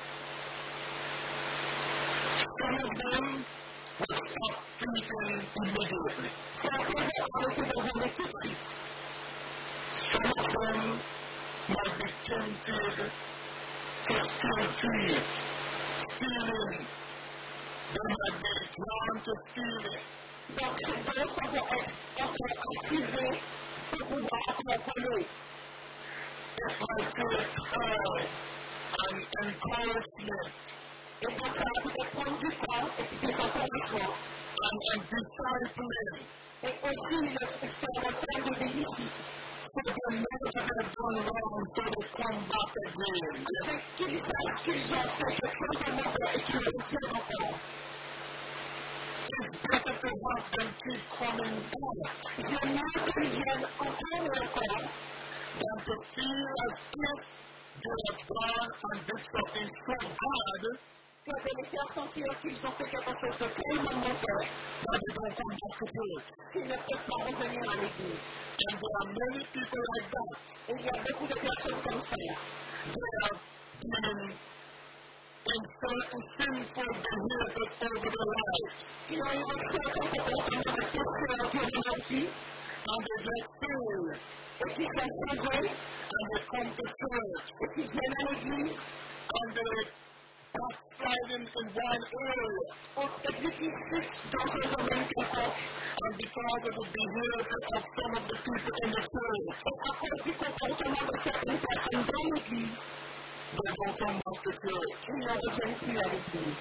some of them will stop thieving immediately. certains vont arrêter de voler tout de suite. Some of them might be tempted to steal trees, stealing. They might be drawn to stealing. Donc, d'autres vont être encore activés pour pouvoir encore voler. It might take time and encouragement Et donc, ça va peut-être prendre du temps et puis des encouragements. and, and discipling. Et aussi, le faire le faire de délicie. So they know that they've done wrong, so they come back again. Afin qu'ils sachent qu'ils ont fait quelque chose de mauvais et qu'ils le font encore. It's better to have them keep coming back J'aime mieux qu'ils viennent encore et encore than to feel as if they have gone and did something so bad que de les faire sentir qu'ils ont fait quelque chose de tellement mauvais that they don't come back to church. qu'ils ne peuvent pas revenir à l'église. And there are many people like that. Et il y a beaucoup de personnes comme ça. They have been in certain sinful behaviors over their life. Qui ont eu un certain comportement de péché durant leur vie And they get saved et qui sont sauvés and they come to church et qui viennent à l'église and they backsliding in one area. et puis qui fixent dans un domaine quelconque. And because of the behavior of some of the people in the church, Et à cause du comportement de certaines personnes dans l'église, they don't come back to church. ils ne reviennent plus à l'église.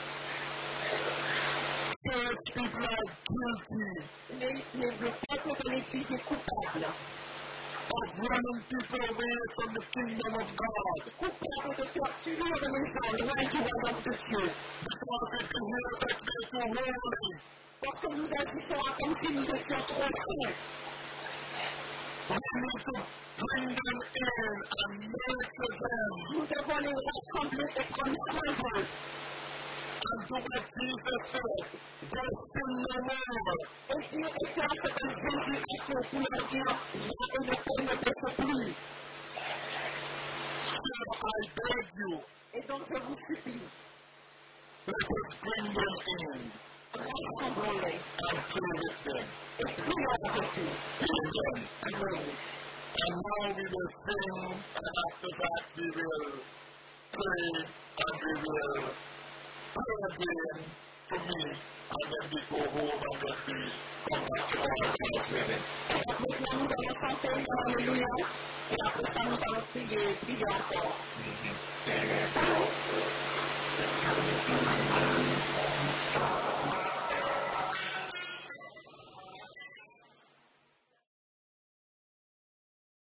Church people are guilty Les, les, le peuple de l'église est coupable. of running people away from the kingdom of God Coupable de faire fuir les gens loin du royaume de Dieu. because they behave like they're too holy. Parce que nous agissons comme si nous étions trop saints. We need to bring them in and nurture them Nous devons les rassembler et prendre soin d'eux. and do what Jesus said. Go sin no more. Et dire et faire ce que Jésus a fait pour leur dire, va et ne te ne baisse plus. So I beg you, Et donc je vous supplie, let us bring them in rassemblons-les and pray with them. et prions avec eux. Amen. Amen. And now we will sing, and after that we will pray, and we will pray again for me, and then we go home, and then we come back to our Thanksgiving. Et donc maintenant nous allons chanter Alléluia. Et après ça nous allons prier, prier encore. Amen.